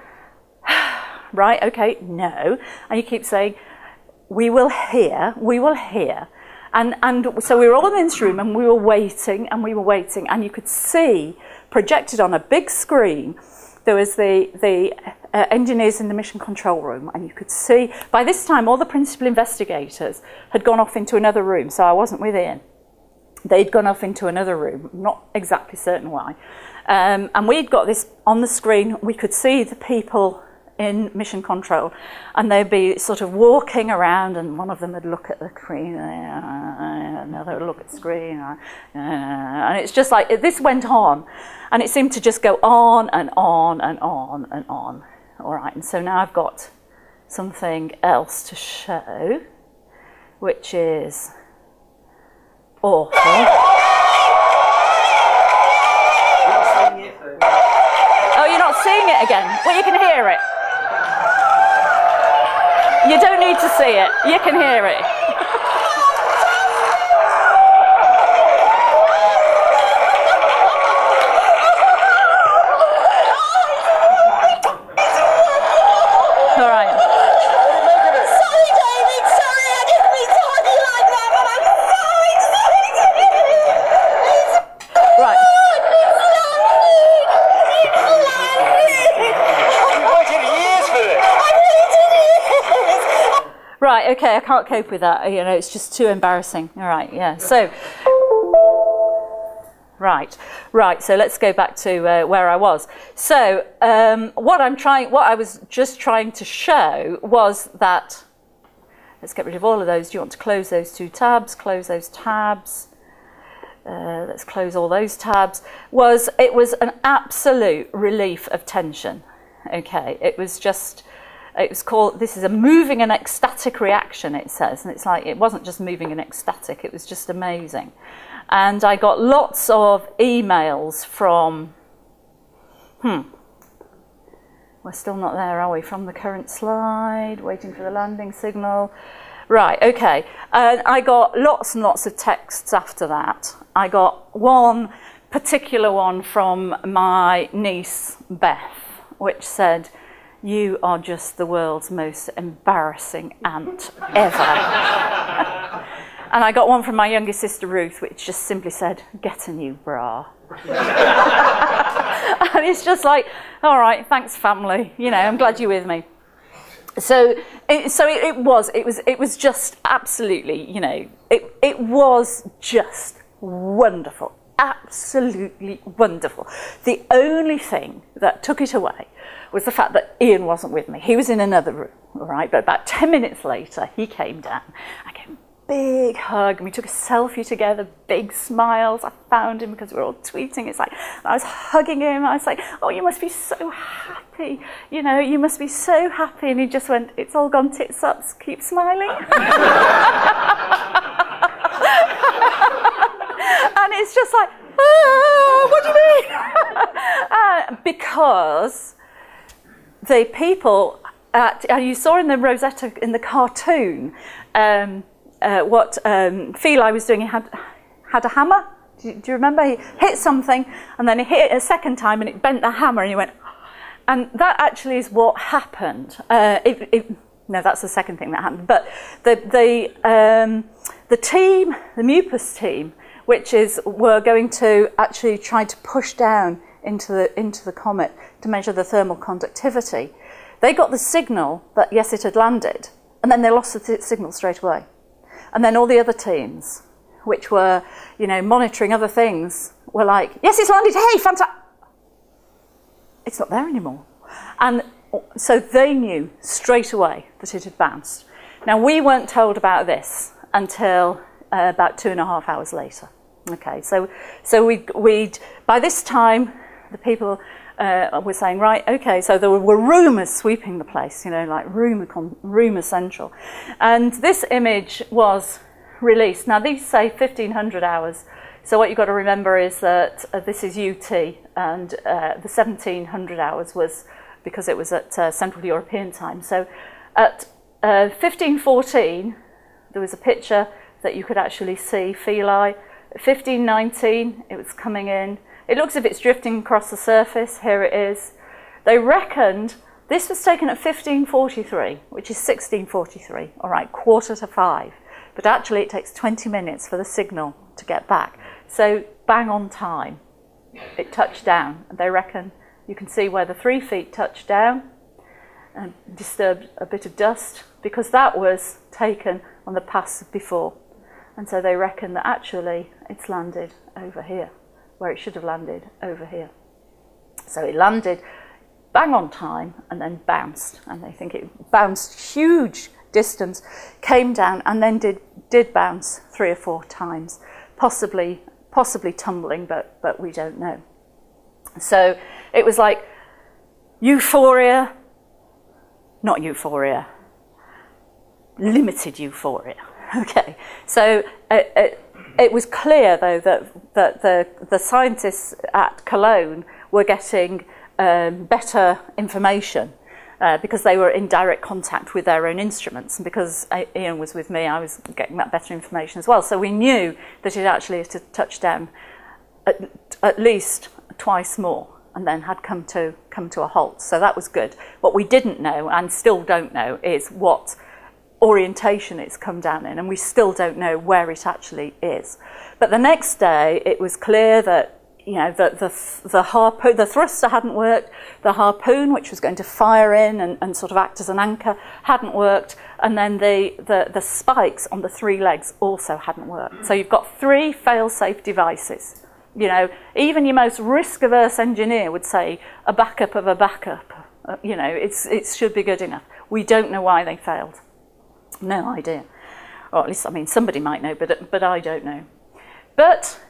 right, okay, no. And you keep saying, we will hear, we will hear. And and so we were all in this room, and we were waiting, and we were waiting, and you could see projected on a big screen. There was the, the uh, engineers in the mission control room, and you could see, by this time, all the principal investigators had gone off into another room, so I wasn't with Ian. They'd gone off into another room, not exactly certain why. Um, and we'd got this on the screen. We could see the people in mission control, and they'd be sort of walking around, and one of them would look at the screen, another would look at the screen, and it's just like, this went on, and it seemed to just go on and on and on and on. All right, and so now I've got something else to show, which is awful. Oh, you're not seeing it again? Well, you can hear it. You don't need to see it. You can hear it. All right. Sorry, David. Sorry, I didn't mean to hug you like that, but I'm so excited. Right. Right, okay, I can't cope with that. You know, it's just too embarrassing. All right, yeah. So, right, right. So let's go back to uh, where I was. So, um, what I'm trying, what I was just trying to show was that. Let's get rid of all of those. Do you want to close those two tabs? Close those tabs. Uh, let's close all those tabs. Was it was an absolute relief of tension. Okay, it was just. It was called, this is a moving and ecstatic reaction, it says. And it's like, it wasn't just moving and ecstatic, it was just amazing. And I got lots of emails from, hmm, we're still not there, are we? From the current slide, waiting for the landing signal. Right, okay. And I got lots and lots of texts after that. I got one particular one from my niece, Beth, which said, "You are just the world's most embarrassing aunt ever." And I got one from my younger sister Ruth, which just simply said, "Get a new bra." And it's just like, all right, thanks, family. You know, I'm glad you're with me. So, it, so it, it was, it was, it was just absolutely, you know, it, it was just wonderful, absolutely wonderful. The only thing that took it away was the fact that Ian wasn't with me. He was in another room, all right? But about ten minutes later, he came down. I gave him a big hug, and we took a selfie together, big smiles. I found him because we were all tweeting. It's like, I was hugging him. I was like, "Oh, you must be so happy. You know, you must be so happy." And he just went, "It's all gone tits up, keep smiling." And it's just like, ah, what do you mean? uh, because the people, at, uh, you saw in the Rosetta, in the cartoon, um, uh, what um, Philae was doing. He had, had a hammer. Do you, do you remember? He hit something, and then he hit it a second time, and it bent the hammer, and he went, and that actually is what happened. Uh, it, it, no, that's the second thing that happened. But the, the, um, the team, the MUPUS team, which is, were going to actually try to push down into the, into the comet to measure the thermal conductivity. They got the signal that, yes, it had landed, and then they lost the th signal straight away. And then all the other teams, which were, you know, monitoring other things, were like, "Yes, it's landed, hey, fantastic." It's not there anymore. And so they knew straight away that it had bounced. Now, we weren't told about this until uh, about two and a half hours later. Okay, so so we we'd by this time the people uh, were saying, right, okay, so there were, were rumours sweeping the place, you know, like rumour rumour central, and this image was released. Now these say fifteen hundred hours. So what you've got to remember is that uh, this is U T, and uh, the seventeen hundred hours was because it was at uh, Central European time. So at uh, fifteen fourteen, there was a picture that you could actually see Philae. fifteen nineteen, it was coming in. It looks as if it's drifting across the surface. Here it is. They reckoned this was taken at fifteen forty-three, which is sixteen forty-three, all right, quarter to five. But actually it takes twenty minutes for the signal to get back. So bang on time, it touched down. And they reckon you can see where the three feet touched down and disturbed a bit of dust, because that was taken on the pass before. And so they reckon that actually it's landed over here, where it should have landed over here. So it landed bang on time and then bounced. And they think it bounced huge distance, came down, and then did, did bounce three or four times, possibly, possibly tumbling, but, but we don't know. So it was like euphoria, not euphoria, limited euphoria. Okay, so it, it, it was clear, though, that, that the, the scientists at Cologne were getting um, better information uh, because they were in direct contact with their own instruments. And because Ian was with me, I was getting that better information as well. So we knew that it actually had to touch down at, at least twice more and then had come to, come to a halt. So that was good. What we didn't know, and still don't know, is what orientation it's come down in, and we still don't know where it actually is. But the next day it was clear that, you know, that the the harpoon, the thruster hadn't worked, the harpoon, which was going to fire in and, and sort of act as an anchor, hadn't worked, and then the, the the spikes on the three legs also hadn't worked. So you've got three fail-safe devices. You know, even your most risk-averse engineer would say a backup of a backup. Uh, you know, it's it should be good enough. We don't know why they failed. No idea. Or at least, I mean, somebody might know, but, but I don't know. But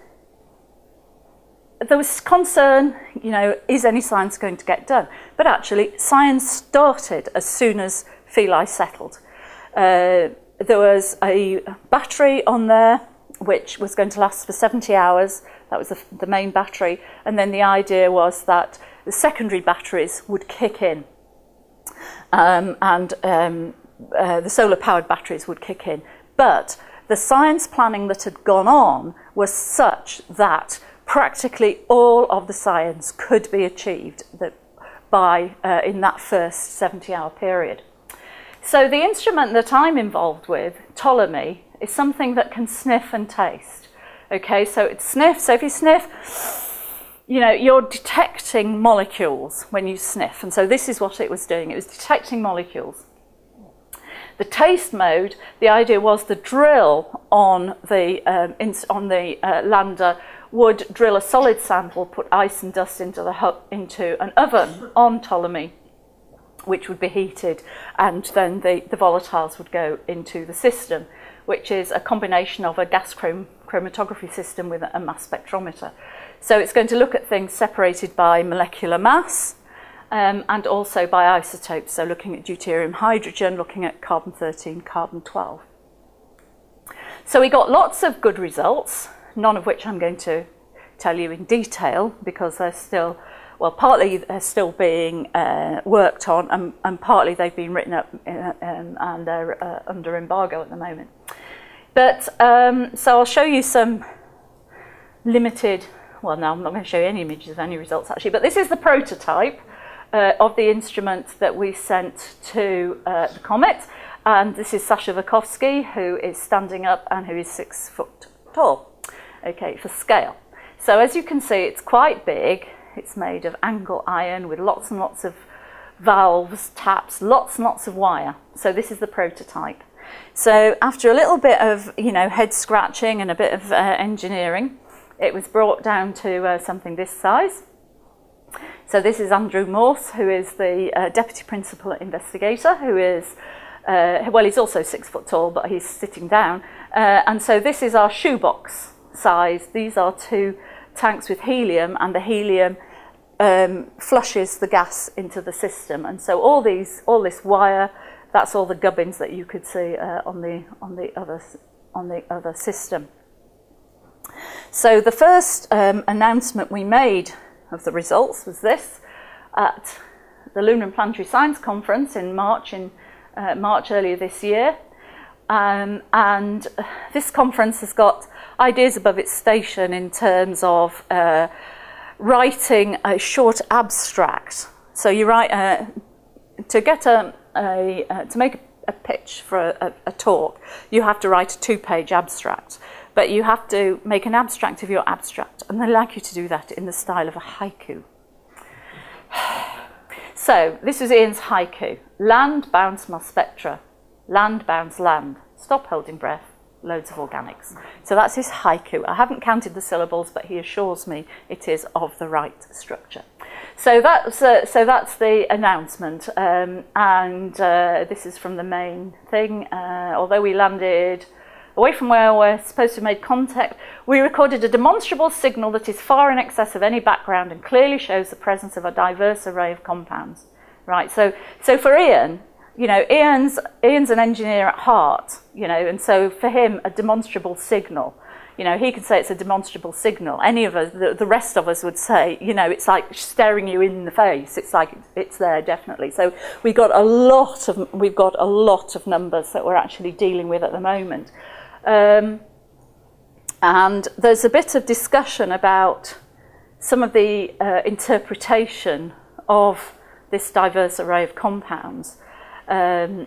there was concern, you know, is any science going to get done? But actually, science started as soon as Philae settled. Uh, there was a battery on there which was going to last for seventy hours. That was the, the main battery. And then the idea was that the secondary batteries would kick in. Um, and... Um, Uh, the solar-powered batteries would kick in. But the science planning that had gone on was such that practically all of the science could be achieved that by uh, in that first seventy-hour period. So the instrument that I'm involved with, Ptolemy, is something that can sniff and taste. Okay, so it sniffs. So if you sniff, you know, you're detecting molecules when you sniff. And so this is what it was doing. It was detecting molecules. The taste mode, the idea was the drill on the, um, in, on the uh, lander would drill a solid sample, put ice and dust into, the hu into an oven on Ptolemy, which would be heated, and then the, the volatiles would go into the system, which is a combination of a gas chrom chromatography system with a, a mass spectrometer. So it's going to look at things separated by molecular mass, Um, and also by isotopes, so looking at deuterium hydrogen, looking at carbon thirteen, carbon twelve. So we got lots of good results, none of which I'm going to tell you in detail because they're still, well, partly they're still being uh, worked on, and, and partly they've been written up uh, um, and they're uh, under embargo at the moment. But um, so I'll show you some limited, well, no, I'm not going to show you any images of any results actually, but this is the prototype Uh, of the instrument that we sent to uh, the Comet, and this is Sasha Vakovsky, who is standing up and who is six foot tall, okay, for scale. So as you can see, it's quite big. It's made of angle iron with lots and lots of valves, taps, lots and lots of wire. So this is the prototype. So after a little bit of, you know, head scratching and a bit of uh, engineering, it was brought down to uh, something this size. So this is Andrew Morse, who is the uh, Deputy Principal Investigator, who is, uh, well, he's also six foot tall, but he's sitting down. Uh, and so this is our shoebox size. These are two tanks with helium, and the helium um, flushes the gas into the system. And so all these, all this wire, that's all the gubbins that you could see uh, on the on the other on the other system. So the first um, announcement we made of the results was this at the Lunar and Planetary Science Conference in March, in uh, March earlier this year. Um, and this conference has got ideas above its station in terms of uh, writing a short abstract. So you write, uh, to get a, a uh, to make a pitch for a, a talk, you have to write a two-page abstract. But you have to make an abstract of your abstract, and they like you to do that in the style of a haiku. So, this is Ian's haiku. Land bounce mass spectra. Land bounce land. Stop holding breath. Loads of organics. So that's his haiku. I haven't counted the syllables, but he assures me it is of the right structure. So that's, uh, so that's the announcement, um, and uh, this is from the main thing. Uh, although we landed away from where we're supposed to have made contact, we recorded a demonstrable signal that is far in excess of any background and clearly shows the presence of a diverse array of compounds. Right, so, so for Ian, you know, Ian's, Ian's an engineer at heart, you know, and so for him, a demonstrable signal, you know, he could say it's a demonstrable signal. Any of us, the, the rest of us would say, you know, it's like staring you in the face. It's like, it's there, definitely. So we've got a lot of, we've got a lot of numbers that we're actually dealing with at the moment. Um, and there's a bit of discussion about some of the uh, interpretation of this diverse array of compounds. Um,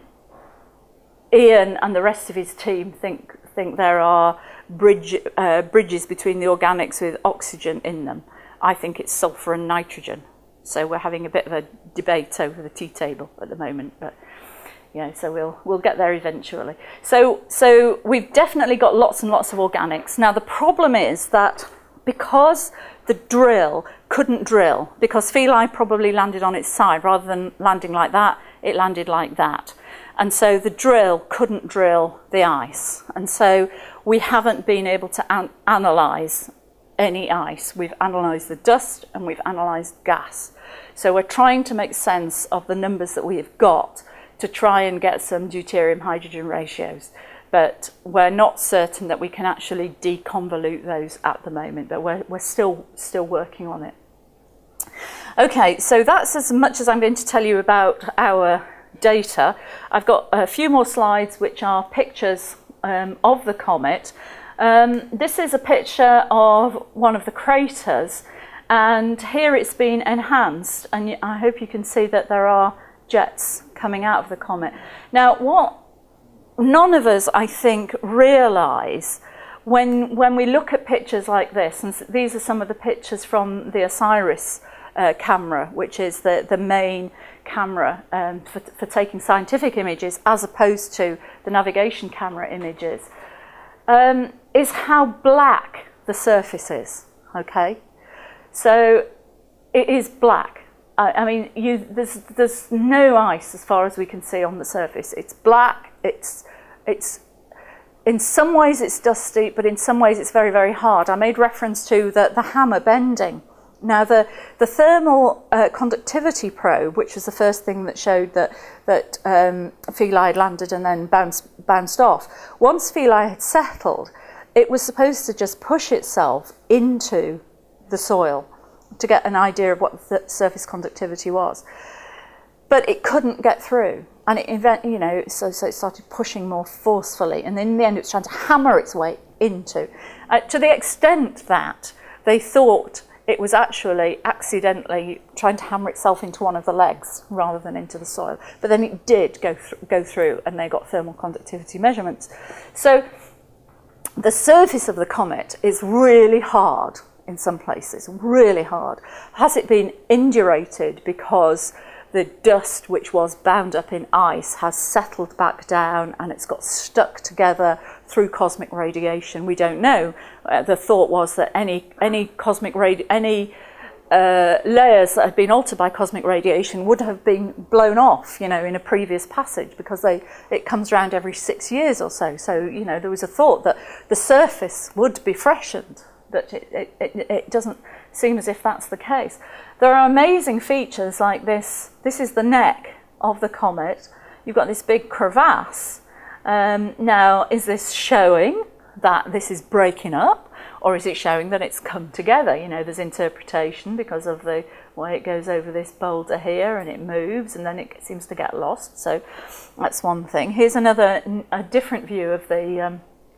Ian and the rest of his team think think there are bridge, uh, bridges between the organics with oxygen in them. I think it's sulfur and nitrogen. So we're having a bit of a debate over the tea table at the moment, but you know, so we'll we'll get there eventually. So so we've definitely got lots and lots of organics. Now the problem is that because the drill couldn't drill, because Philae probably landed on its side rather than landing like that, it landed like that. And so the drill couldn't drill the ice. And so we haven't been able to an analyse any ice. We've analysed the dust and we've analysed gas. So we're trying to make sense of the numbers that we have got to try and get some deuterium-hydrogen ratios. But we're not certain that we can actually deconvolute those at the moment, but we're, we're still, still working on it. Okay, so that's as much as I'm going to tell you about our data. I've got a few more slides which are pictures um, of the comet. Um, this is a picture of one of the craters, and here it's been enhanced, and I hope you can see that there are jets coming out of the comet. Now, what none of us, I think, realise when, when we look at pictures like this, and these are some of the pictures from the OSIRIS uh, camera, which is the, the main camera um, for, for taking scientific images, as opposed to the navigation camera images, um, is how black the surface is, okay? So it is black. I, I mean, you, there's, there's no ice as far as we can see on the surface. It's black. It's, it's, in some ways it's dusty, but in some ways it's very, very hard. I made reference to the, the hammer bending. Now, the, the thermal uh, conductivity probe, which was the first thing that showed that, that um, Philae had landed and then bounced, bounced off, once Philae had settled, it was supposed to just push itself into the soil to get an idea of what the surface conductivity was. But it couldn't get through. And it, you know, so, so it started pushing more forcefully. And then in the end, it was trying to hammer its way into, uh, to the extent that they thought it was actually accidentally trying to hammer itself into one of the legs rather than into the soil. But then it did go, th go through, and they got thermal conductivity measurements. So the surface of the comet is really hard in some places, really hard. Has it been indurated because the dust which was bound up in ice has settled back down and it's got stuck together through cosmic radiation? We don't know. Uh, the thought was that any any cosmic radi any uh, layers that had been altered by cosmic radiation would have been blown off, you know, in a previous passage, because they it comes around every six years or so. So, you know, there was a thought that the surface would be freshened, but it, it, it, it doesn't seem as if that's the case. There are amazing features like this. This is the neck of the comet. You've got this big crevasse. Um, now, is this showing that this is breaking up, or is it showing that it's come together? You know, there's interpretation because of the way it goes over this boulder here and it moves and then it seems to get lost. So that's one thing. Here's another, a different view of the um,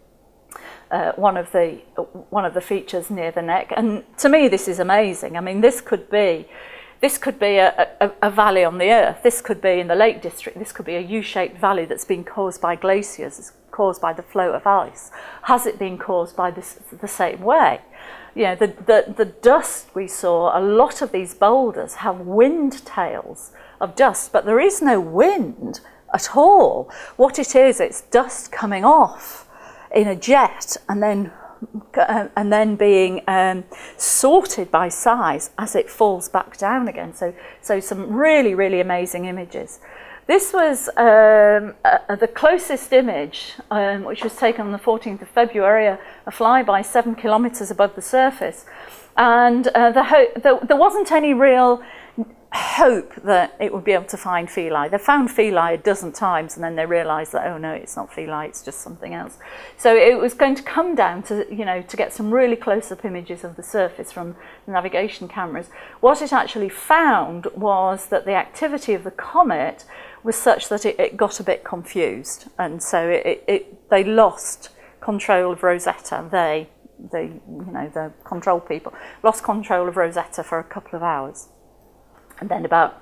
Uh, one of the one of the features near the neck, and to me this is amazing. I mean, this could be this could be a, a, a valley on the Earth. This could be in the Lake District. This could be a U-shaped valley that's been caused by glaciers. It's caused by the flow of ice. Has it been caused by this the same way? You know, the the the dust we saw. A lot of these boulders have wind tails of dust, but there is no wind at all. What it is, it's dust coming off in a jet and then uh, and then being um, sorted by size as it falls back down again. So, so some really, really amazing images. This was um, uh, the closest image, um, which was taken on the fourteenth of February, a, a flyby seven kilometres above the surface. And uh, the ho the, there wasn't any real hope that it would be able to find Philae. They found Philae a dozen times and then they realised that, oh no, it's not Philae, it's just something else. So it was going to come down to, you know, to get some really close-up images of the surface from the navigation cameras. What it actually found was that the activity of the comet was such that it, it got a bit confused, and so it, it, it, they lost control of Rosetta. They, the, you know, the control people, lost control of Rosetta for a couple of hours. And then about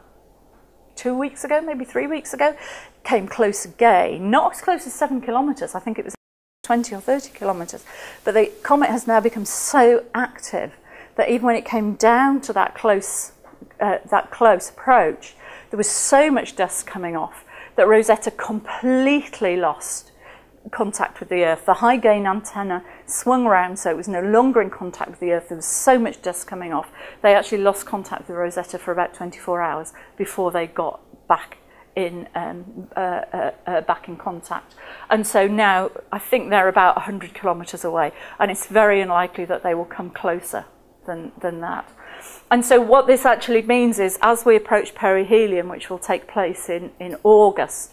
two weeks ago, maybe three weeks ago, came close again, not as close as seven kilometres, I think it was twenty or thirty kilometres, but the comet has now become so active that even when it came down to that close, uh, that close approach, there was so much dust coming off that Rosetta completely lost contact with the Earth. The high gain antenna swung around, so it was no longer in contact with the Earth. There was so much dust coming off. They actually lost contact with Rosetta for about twenty-four hours before they got back in um, uh, uh, uh, back in contact. And so now I think they're about one hundred kilometres away, and it's very unlikely that they will come closer than, than that. And so what this actually means is, as we approach perihelion, which will take place in, in August,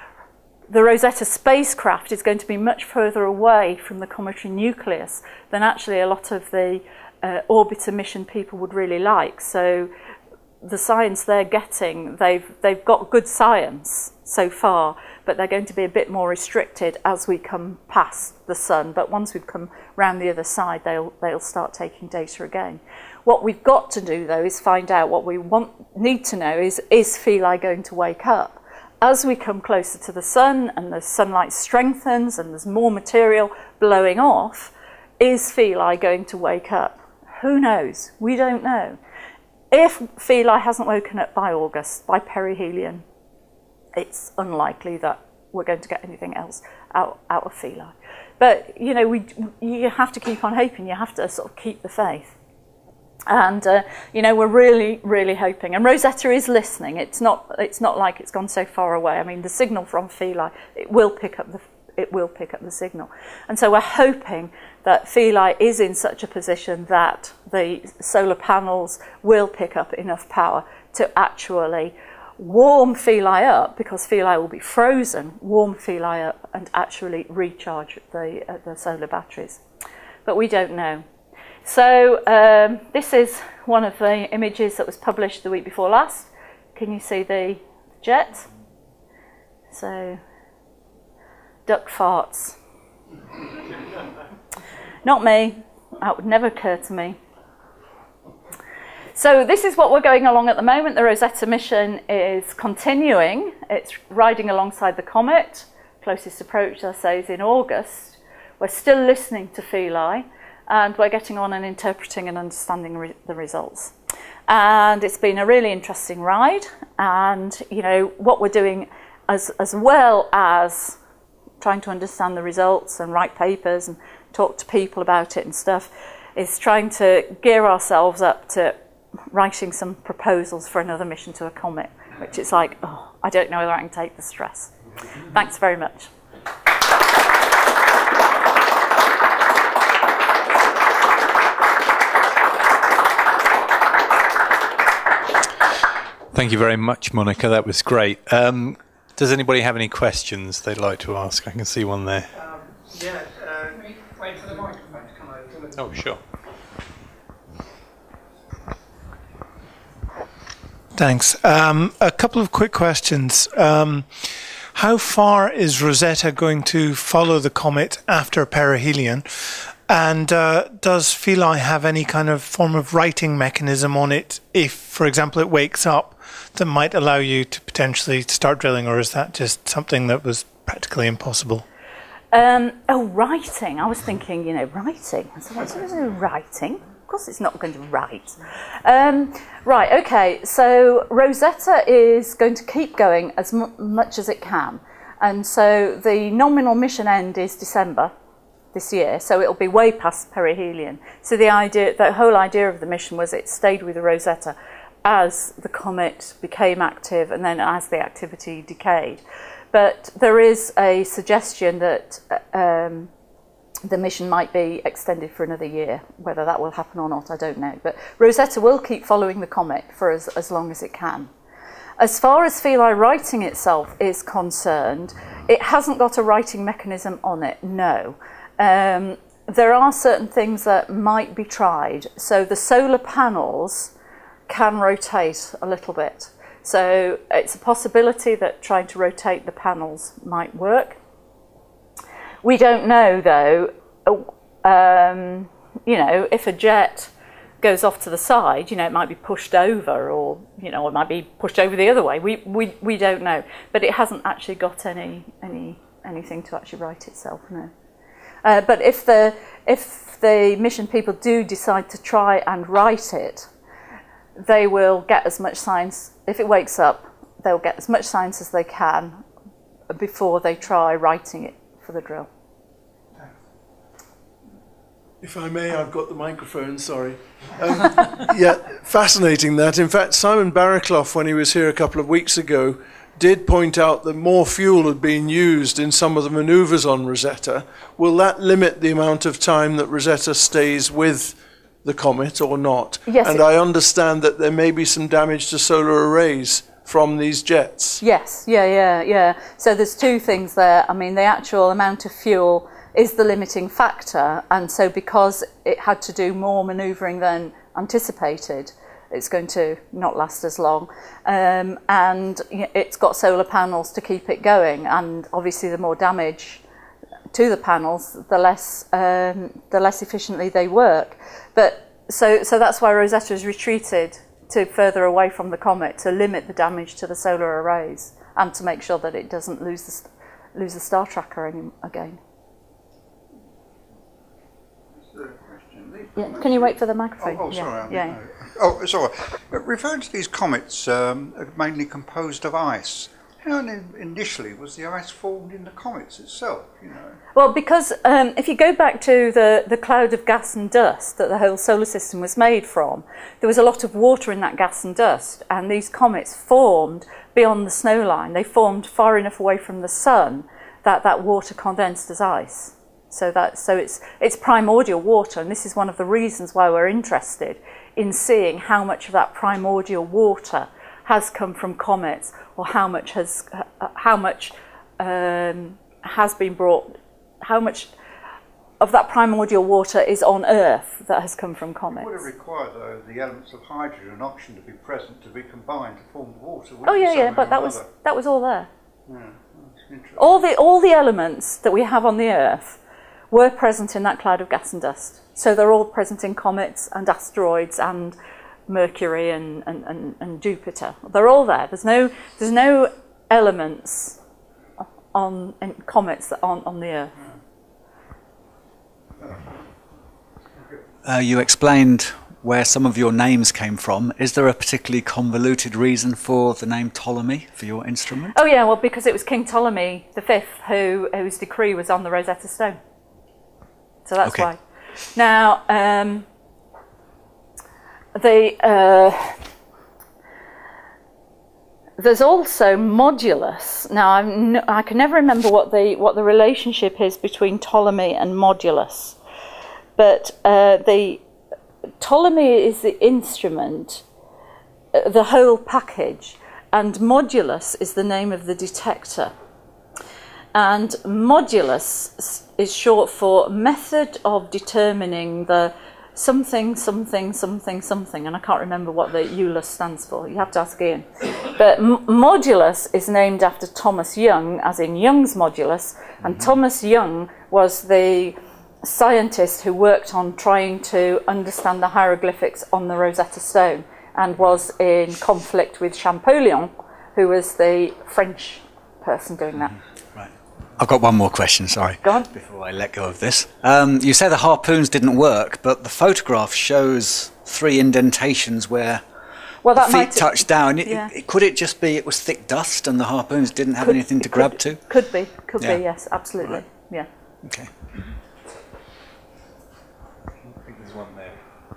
the Rosetta spacecraft is going to be much further away from the cometary nucleus than actually a lot of the uh, orbiter mission people would really like. So the science they're getting, they've, they've got good science so far, but they're going to be a bit more restricted as we come past the sun. But once we've come round the other side, they'll, they'll start taking data again. What we've got to do, though, is find out what we want, need to know is, is Philae going to wake up? As we come closer to the sun and the sunlight strengthens and there's more material blowing off, is Philae going to wake up? Who knows? We don't know. If Philae hasn't woken up by August, by perihelion, it's unlikely that we're going to get anything else out, out of Philae. But, you know, we, you have to keep on hoping. You have to sort of keep the faith. And, uh, you know, we're really, really hoping. And Rosetta is listening. It's not, it's not like it's gone so far away. I mean, the signal from Philae, it will pick up the, it will pick up the signal. And so we're hoping that Philae is in such a position that the solar panels will pick up enough power to actually warm Philae up, because Philae will be frozen, warm Philae up and actually recharge the, uh, the solar batteries. But we don't know. So um, this is one of the images that was published the week before last. Can you see the jet? So, duck farts. Not me. That would never occur to me. So this is what we're going along at the moment. The Rosetta mission is continuing. It's riding alongside the comet. Closest approach, I say, is in August. We're still listening to Philae, and we're getting on and interpreting and understanding re the results. And it's been a really interesting ride. And, you know, what we're doing as, as well as trying to understand the results and write papers and talk to people about it and stuff, is trying to gear ourselves up to writing some proposals for another mission to a comet, which is like, oh, I don't know whether I can take the stress. Thanks very much. Thank you very much, Monica. That was great. Um, does anybody have any questions they'd like to ask? I can see one there. Um, yeah, uh, wait for the microphone to come over. Oh, sure. Thanks. Um, a couple of quick questions. Um, how far is Rosetta going to follow the comet after perihelion? And uh, does Philae have any kind of form of writing mechanism on it if, for example, it wakes up, that might allow you to potentially start drilling, or is that just something that was practically impossible? Um, oh, writing. I was thinking, you know, writing. So what's it do writing? Of course it's not going to write. Um, right, okay, so Rosetta is going to keep going as m much as it can. And so the nominal mission end is December this year, so it'll be way past perihelion. So the idea, the whole idea of the mission was it stayed with the Rosetta as the comet became active and then as the activity decayed. But there is a suggestion that um, the mission might be extended for another year. Whether that will happen or not, I don't know. But Rosetta will keep following the comet for as, as long as it can. As far as Philae righting itself is concerned, it hasn't got a righting mechanism on it, no. Um, there are certain things that might be tried. So the solar panels can rotate a little bit. So it's a possibility that trying to rotate the panels might work. We don't know, though, um, you know, if a jet goes off to the side, you know, it might be pushed over, or, you know, it might be pushed over the other way. We, we, we don't know. But it hasn't actually got any, any, anything to actually right itself, no. Uh, but if the, if the mission people do decide to try and right it, they will get as much science. If it wakes up, they'll get as much science as they can before they try writing it for the drill. If I may, I've got the microphone, sorry. Um, yeah, fascinating that. In fact, Simon Barraclough, when he was here a couple of weeks ago, did point out that more fuel had been used in some of the manoeuvres on Rosetta. Will that limit the amount of time that Rosetta stays with the comet or not? Yes. And I understand that there may be some damage to solar arrays from these jets. Yes, yeah, yeah, yeah. So there's two things there. I mean, the actual amount of fuel is the limiting factor, and so because it had to do more manoeuvring than anticipated, it's going to not last as long. Um, and it's got solar panels to keep it going, and obviously the more damage to the panels, the less um, the less efficiently they work. But so so that's why Rosetta has retreated to further away from the comet to limit the damage to the solar arrays and to make sure that it doesn't lose the lose the star tracker any, again. Yeah. Can you wait for the microphone? Oh, oh sorry. Yeah. I mean, yeah. No. Oh, sorry. But referring to these comets, um, are mainly composed of ice. How initially was the ice formed in the comets itself? You know. Well, because um, if you go back to the the cloud of gas and dust that the whole solar system was made from, there was a lot of water in that gas and dust, and these comets formed beyond the snow line. They formed far enough away from the sun that that water condensed as ice. So that so it's it's primordial water, and this is one of the reasons why we're interested in seeing how much of that primordial water has come from comets, or how much has uh, how much um, has been brought, how much of that primordial water is on Earth that has come from comets. Would it require, though, the elements of hydrogen and oxygen to be present to be combined to form water? Oh yeah, yeah, but that was that was all there. Yeah, that's interesting. All the all the elements that we have on the Earth were present in that cloud of gas and dust. So they're all present in comets and asteroids and Mercury and, and, and, and Jupiter. They're all there. There's no there's no elements on in comets that aren't on the Earth. Uh, you explained where some of your names came from. Is there a particularly convoluted reason for the name Ptolemy for your instrument? Oh yeah, well, because it was King Ptolemy the Fifth who whose decree was on the Rosetta Stone. So that's okay. why. Now, um, the uh, there's also modulus. Now, I'm n I can never remember what the what the relationship is between Ptolemy and modulus, but uh, the Ptolemy is the instrument, uh, the whole package, and modulus is the name of the detector. And modulus is short for method of determining the something, something, something, something, and I can't remember what the E U L U S stands for. You have to ask Ian. But m modulus is named after Thomas Young, as in Young's modulus, and mm-hmm. Thomas Young was the scientist who worked on trying to understand the hieroglyphics on the Rosetta Stone, and was in conflict with Champollion, who was the French person doing that. Right. I've got one more question, sorry, Go on. before I let go of this. Um, you say the harpoons didn't work, but the photograph shows three indentations where well, that the feet might touched down. It, yeah. it, could it just be it was thick dust and the harpoons didn't have could, anything to could, grab to? Could be, could yeah. be, yes, absolutely. Right. Yeah. Okay. I think there's one there.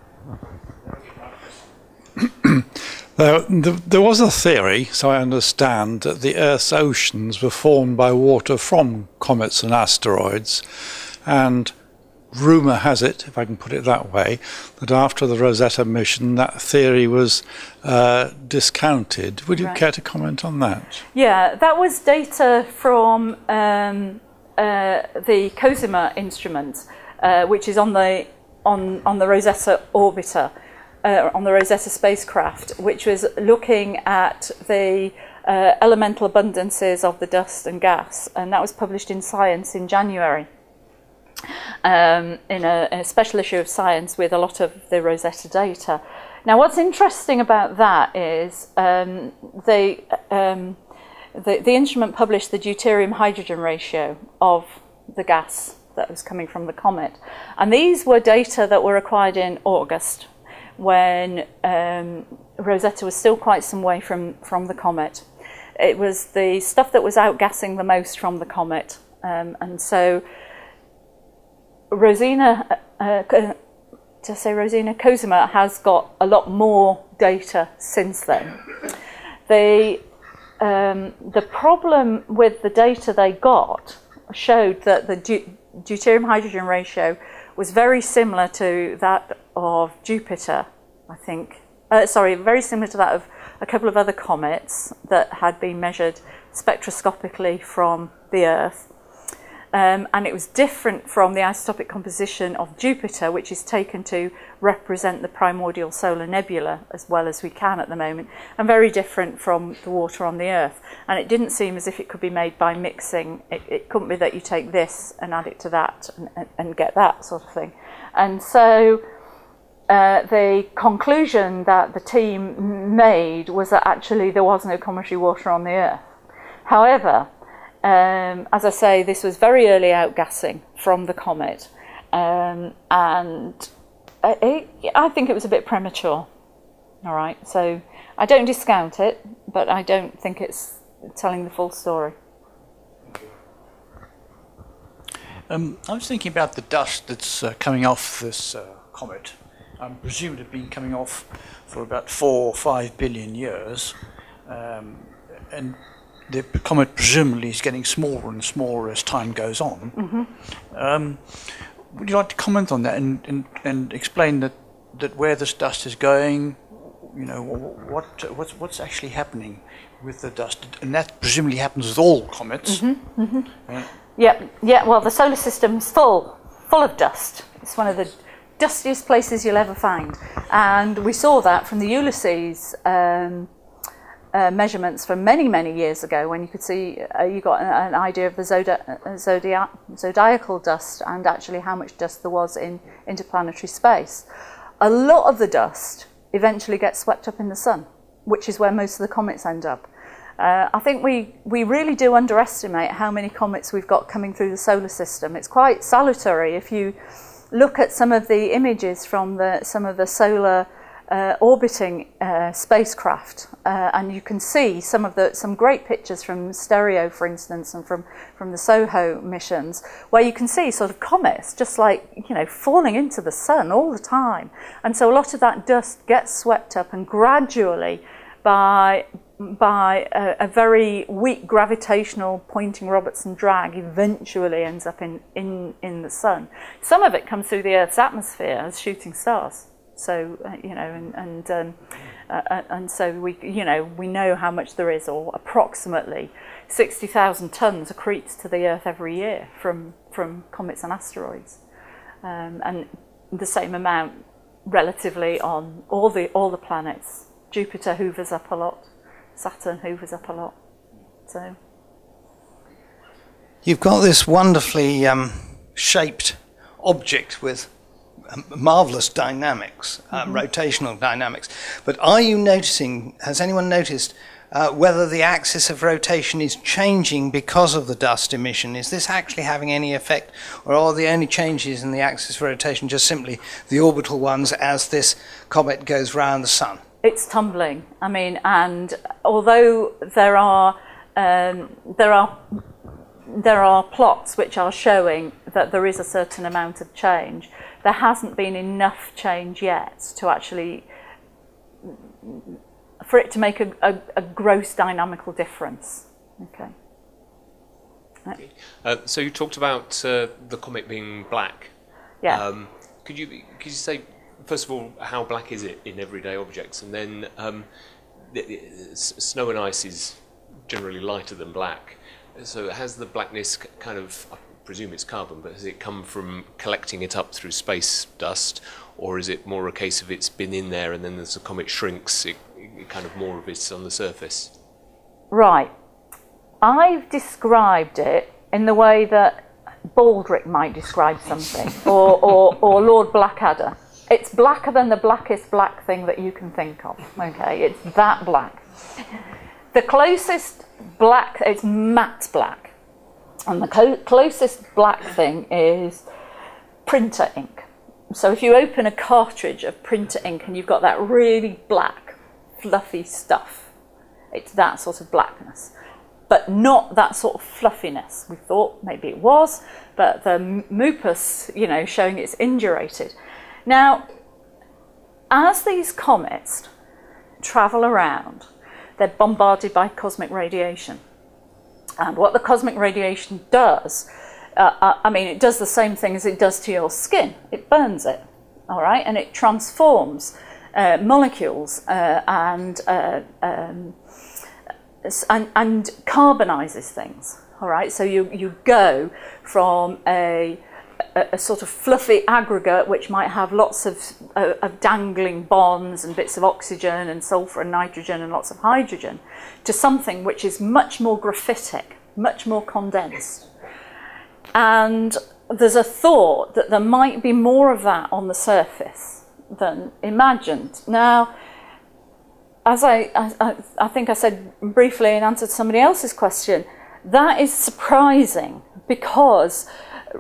There, there was a theory, so I understand, that the Earth's oceans were formed by water from comets and asteroids, and rumour has it, if I can put it that way, that after the Rosetta mission, that theory was uh, discounted. Would you Right. care to comment on that? Yeah, that was data from um, uh, the COSIMA instrument, uh, which is on the on on the Rosetta orbiter, uh, on the Rosetta spacecraft, which was looking at the uh, elemental abundances of the dust and gas, and that was published in Science in January. Um, in, a, in a special issue of Science with a lot of the Rosetta data. Now, what's interesting about that is um, they, um, the, the instrument published the deuterium-hydrogen ratio of the gas that was coming from the comet. And these were data that were acquired in August, when um, Rosetta was still quite some way from, from the comet. It was the stuff that was outgassing the most from the comet. Um, and so Rosina, uh, to say Rosina, COSIMA has got a lot more data since then. The, um, the problem with the data they got showed that the deut deuterium-hydrogen ratio was very similar to that of Jupiter, I think. Uh, sorry, very similar to that of a couple of other comets that had been measured spectroscopically from the Earth. Um, and it was different from the isotopic composition of Jupiter, which is taken to represent the primordial solar nebula as well as we can at the moment, and very different from the water on the Earth. And it didn't seem as if it could be made by mixing. It, it couldn't be that you take this and add it to that and, and, and get that sort of thing. And so uh, the conclusion that the team made was that actually there was no cometary water on the Earth. However, Um, as I say, this was very early outgassing from the comet, um, and it, I think it was a bit premature. All right, so I don't discount it, but I don't think it's telling the full story. Um, I was thinking about the dust that's uh, coming off this uh, comet. I presume it had been coming off for about four or five billion years, um, and the comet presumably is getting smaller and smaller as time goes on. Mm-hmm. um, would you like to comment on that and, and, and explain that, that where this dust is going, you know, what, what's, what's actually happening with the dust? And that presumably happens with all comets. Mm-hmm. Mm-hmm. Uh, yeah, yeah, well, the solar system's full, full of dust. It's one of the dustiest places you'll ever find. And we saw that from the Ulysses um, Uh, measurements from many, many years ago, when you could see, uh, you got an, an idea of the zodi zodiac zodiacal dust and actually how much dust there was in interplanetary space. A lot of the dust eventually gets swept up in the sun, which is where most of the comets end up. Uh, I think we, we really do underestimate how many comets we've got coming through the solar system. It's quite salutary if you look at some of the images from the, some of the solar Uh, orbiting uh, spacecraft, uh, and you can see some of the some great pictures from Stereo, for instance, and from from the SOHO missions, where you can see sort of comets just like, you know, falling into the sun all the time. And so a lot of that dust gets swept up, and gradually, by by a, a very weak gravitational Poynting-Robertson drag, eventually ends up in in in the sun. Some of it comes through the Earth's atmosphere as shooting stars. So uh, you know, and and, um, uh, and so we, you know, we know how much there is, or approximately sixty thousand tons accretes to the Earth every year from from comets and asteroids, um, and the same amount relatively on all the all the planets. Jupiter hoovers up a lot, Saturn hoovers up a lot. So you've got this wonderfully um, shaped object with marvelous dynamics, uh, mm-hmm. rotational dynamics. But are you noticing, has anyone noticed uh, whether the axis of rotation is changing because of the dust emission? Is this actually having any effect, or are the only changes in the axis of rotation just simply the orbital ones as this comet goes round the sun? It's tumbling. I mean, and although there are um, there are there are plots which are showing that there is a certain amount of change, there hasn't been enough change yet to actually, for it to make a, a, a gross dynamical difference. Okay. Uh, so you talked about uh, the comet being black. Yeah. Um, could you could you say first of all how black is it in everyday objects, and then um, the, the, snow and ice is generally lighter than black. So has the blackness kind of, I presume it's carbon, but has it come from collecting it up through space dust, or is it more a case of it's been in there and then as the comet shrinks, it, it kind of more of it's on the surface? Right. I've described it in the way that Baldrick might describe something, or, or, or Lord Blackadder. It's blacker than the blackest black thing that you can think of, okay? It's that black. The closest black, it's matte black, and the co closest black thing is printer ink. So if you open a cartridge of printer ink and you've got that really black, fluffy stuff, it's that sort of blackness. But not that sort of fluffiness. We thought maybe it was, but the mucus, you know, showing it's indurated. Now, as these comets travel around, they're bombarded by cosmic radiation. And what the cosmic radiation does, uh, I mean, it does the same thing as it does to your skin. It burns it, all right? And it transforms uh, molecules uh, and... Uh, um, And, and carbonizes things, all right? So you, you go from a, a, a sort of fluffy aggregate which might have lots of, uh, of dangling bonds and bits of oxygen and sulfur and nitrogen and lots of hydrogen to something which is much more graphitic, much more condensed. And there's a thought that there might be more of that on the surface than imagined. Now, As I, I, I think I said briefly in answer to somebody else's question, that is surprising because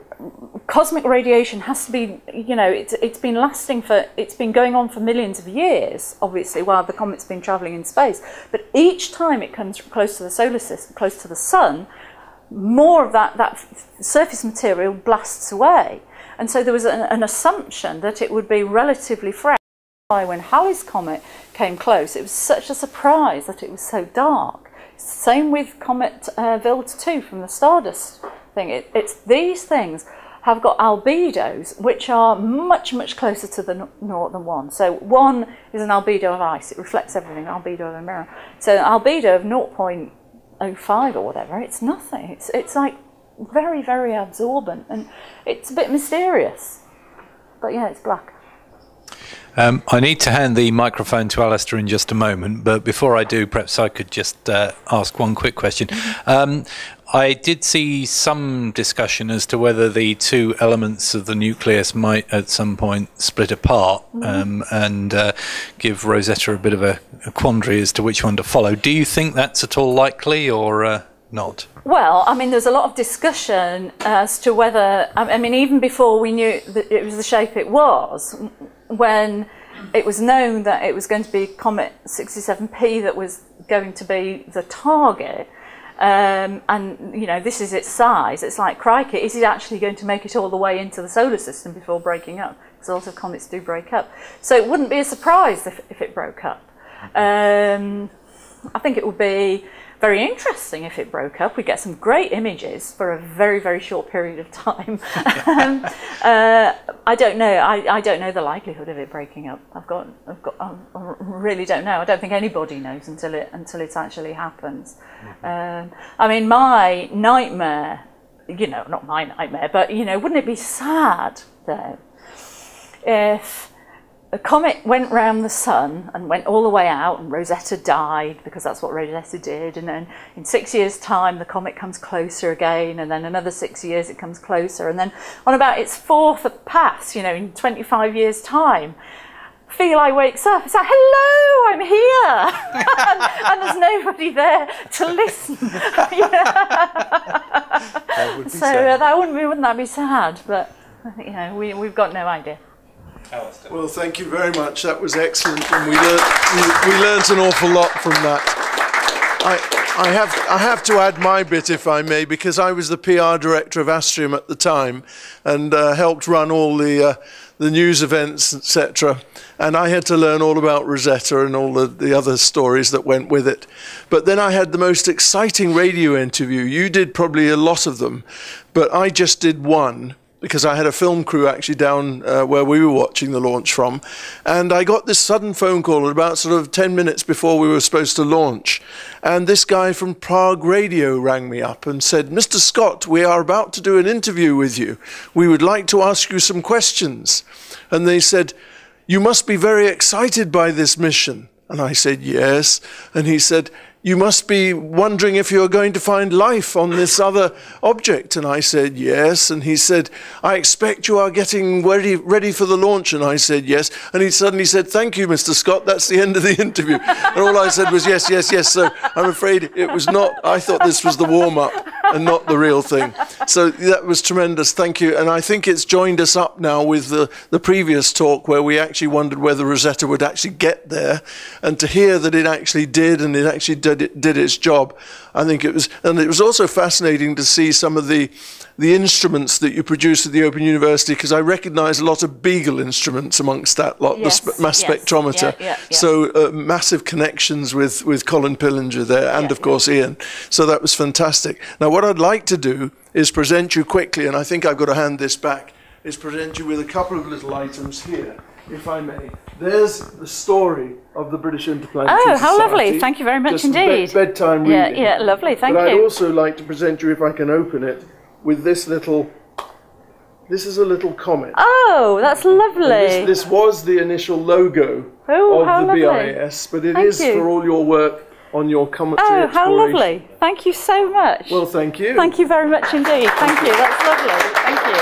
cosmic radiation has to be, you know, it's, it's been lasting for, it's been going on for millions of years, obviously, while the comet's been travelling in space. But each time it comes close to the solar system, close to the sun, more of that, that surface material blasts away. And so there was an, an assumption that it would be relatively fresh. When Halley's comet came close, it was such a surprise that it was so dark. Same with Comet uh, Wild two from the Stardust thing. It, it's these things have got albedos which are much, much closer to the naught than one. So one is an albedo of ice. It reflects everything, albedo of a mirror. So an albedo of zero point zero five or whatever, it's nothing. It's, it's like very, very absorbent, and it's a bit mysterious. But yeah, it's black. Um, I need to hand the microphone to Alistair in just a moment, but before I do, perhaps I could just uh, ask one quick question. Um, I did see some discussion as to whether the two elements of the nucleus might at some point split apart um, and uh, give Rosetta a bit of a, a quandary as to which one to follow. Do you think that's at all likely, or uh, not? Well, I mean, there's a lot of discussion as to whether, I mean, even before we knew that it was the shape it was, when it was known that it was going to be Comet sixty-seven P that was going to be the target, um, and, you know, this is its size, it's like, crikey, is it actually going to make it all the way into the solar system before breaking up? Because a lot of comets do break up. So it wouldn't be a surprise if, if it broke up. Um, I think it would be very interesting if it broke up. We'd get some great images for a very, very short period of time. um, uh, I don't know. I, I don't know the likelihood of it breaking up. I've got, I've got, I really don't know. I don't think anybody knows until it until it actually happens. Mm-hmm. um, I mean, my nightmare. You know, not my nightmare, but you know, wouldn't it be sad though if a comet went round the sun and went all the way out, and Rosetta died, because that's what Rosetta did, and then in six years' time the comet comes closer again, and then another six years it comes closer, and then on about its fourth pass, you know, in twenty-five years' time, Philae wakes up, it's like, hello, I'm here, and, and there's nobody there to listen. That would be so sad. Uh, that wouldn't be, wouldn't that be sad? But you know, we, we've got no idea. Well, thank you very much. That was excellent, and we learned we, we learned an awful lot from that. I I have I have to add my bit, if I may, because I was the P R director of Astrium at the time, and uh, helped run all the uh, the news events, et cetera. And I had to learn all about Rosetta and all the, the other stories that went with it. But then I had the most exciting radio interview. You did probably a lot of them, but I just did one, because I had a film crew actually down uh, where we were watching the launch from, and I got this sudden phone call at about sort of ten minutes before we were supposed to launch, and this guy from Prague Radio rang me up and said, "Mister Scott, we are about to do an interview with you. We would like to ask you some questions." And they said, "You must be very excited by this mission." And I said, "Yes." And he said, "You must be wondering if you're going to find life on this other object." And I said, "Yes." And he said, "I expect you are getting ready, ready for the launch." And I said, "Yes." And he suddenly said, "Thank you, Mister Scott. That's the end of the interview." And all I said was, "Yes, yes, yes." So I'm afraid it was not, I thought this was the warm-up and not the real thing. So that was tremendous. Thank you. And I think it's joined us up now with the, the previous talk where we actually wondered whether Rosetta would actually get there. And to hear that it actually did, and it actually did It did its job. I think it was, and it was also fascinating to see some of the the instruments that you produce at the Open University, because I recognise a lot of Beagle instruments amongst that lot, yes, the sp mass yes. spectrometer. Yeah, yeah, yeah. So uh, massive connections with with Colin Pillinger there, and yeah, of course yeah. Ian. So that was fantastic. Now what I'd like to do is present you quickly, and I think I've got to hand this back, is present you with a couple of little items here, if I may. There's the story of the British Interplanetary Oh, how Society. lovely. Thank you very much Just indeed. Bed bedtime yeah, reading. Yeah, lovely. Thank but you. I'd also like to present you, if I can open it, with this little, this is a little comet. Oh, that's lovely. This, this was the initial logo oh, of how the lovely. B I S, but it thank is you. for all your work on your cometary Oh, exploration. how lovely. Thank you so much. Well, thank you. Thank you very much indeed. Thank you. That's lovely. Thank you.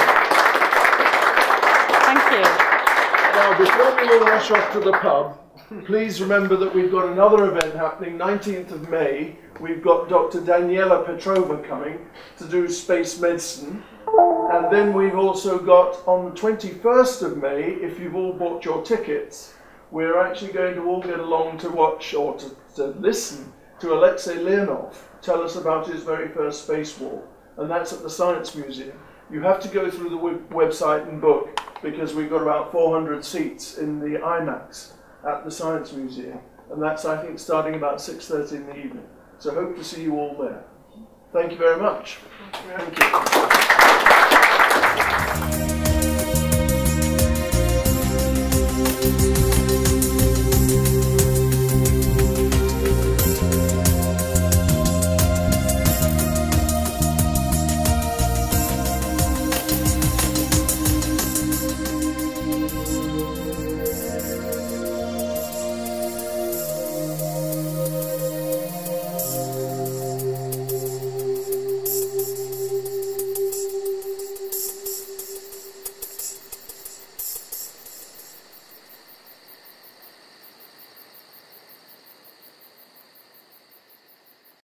Thank you. Now, before we all rush off to the pub, please remember that we've got another event happening, nineteenth of May. We've got Doctor Daniela Petrova coming to do space medicine. And then we've also got on the twenty-first of May, if you've all bought your tickets, we're actually going to all get along to watch or to, to listen to Alexei Leonov tell us about his very first spacewalk. And that's at the Science Museum. You have to go through the web website and book, because we've got about four hundred seats in the IMAX at the Science Museum. And that's, I think, starting about six thirty in the evening. So hope to see you all there. Thank you very much. Thank you.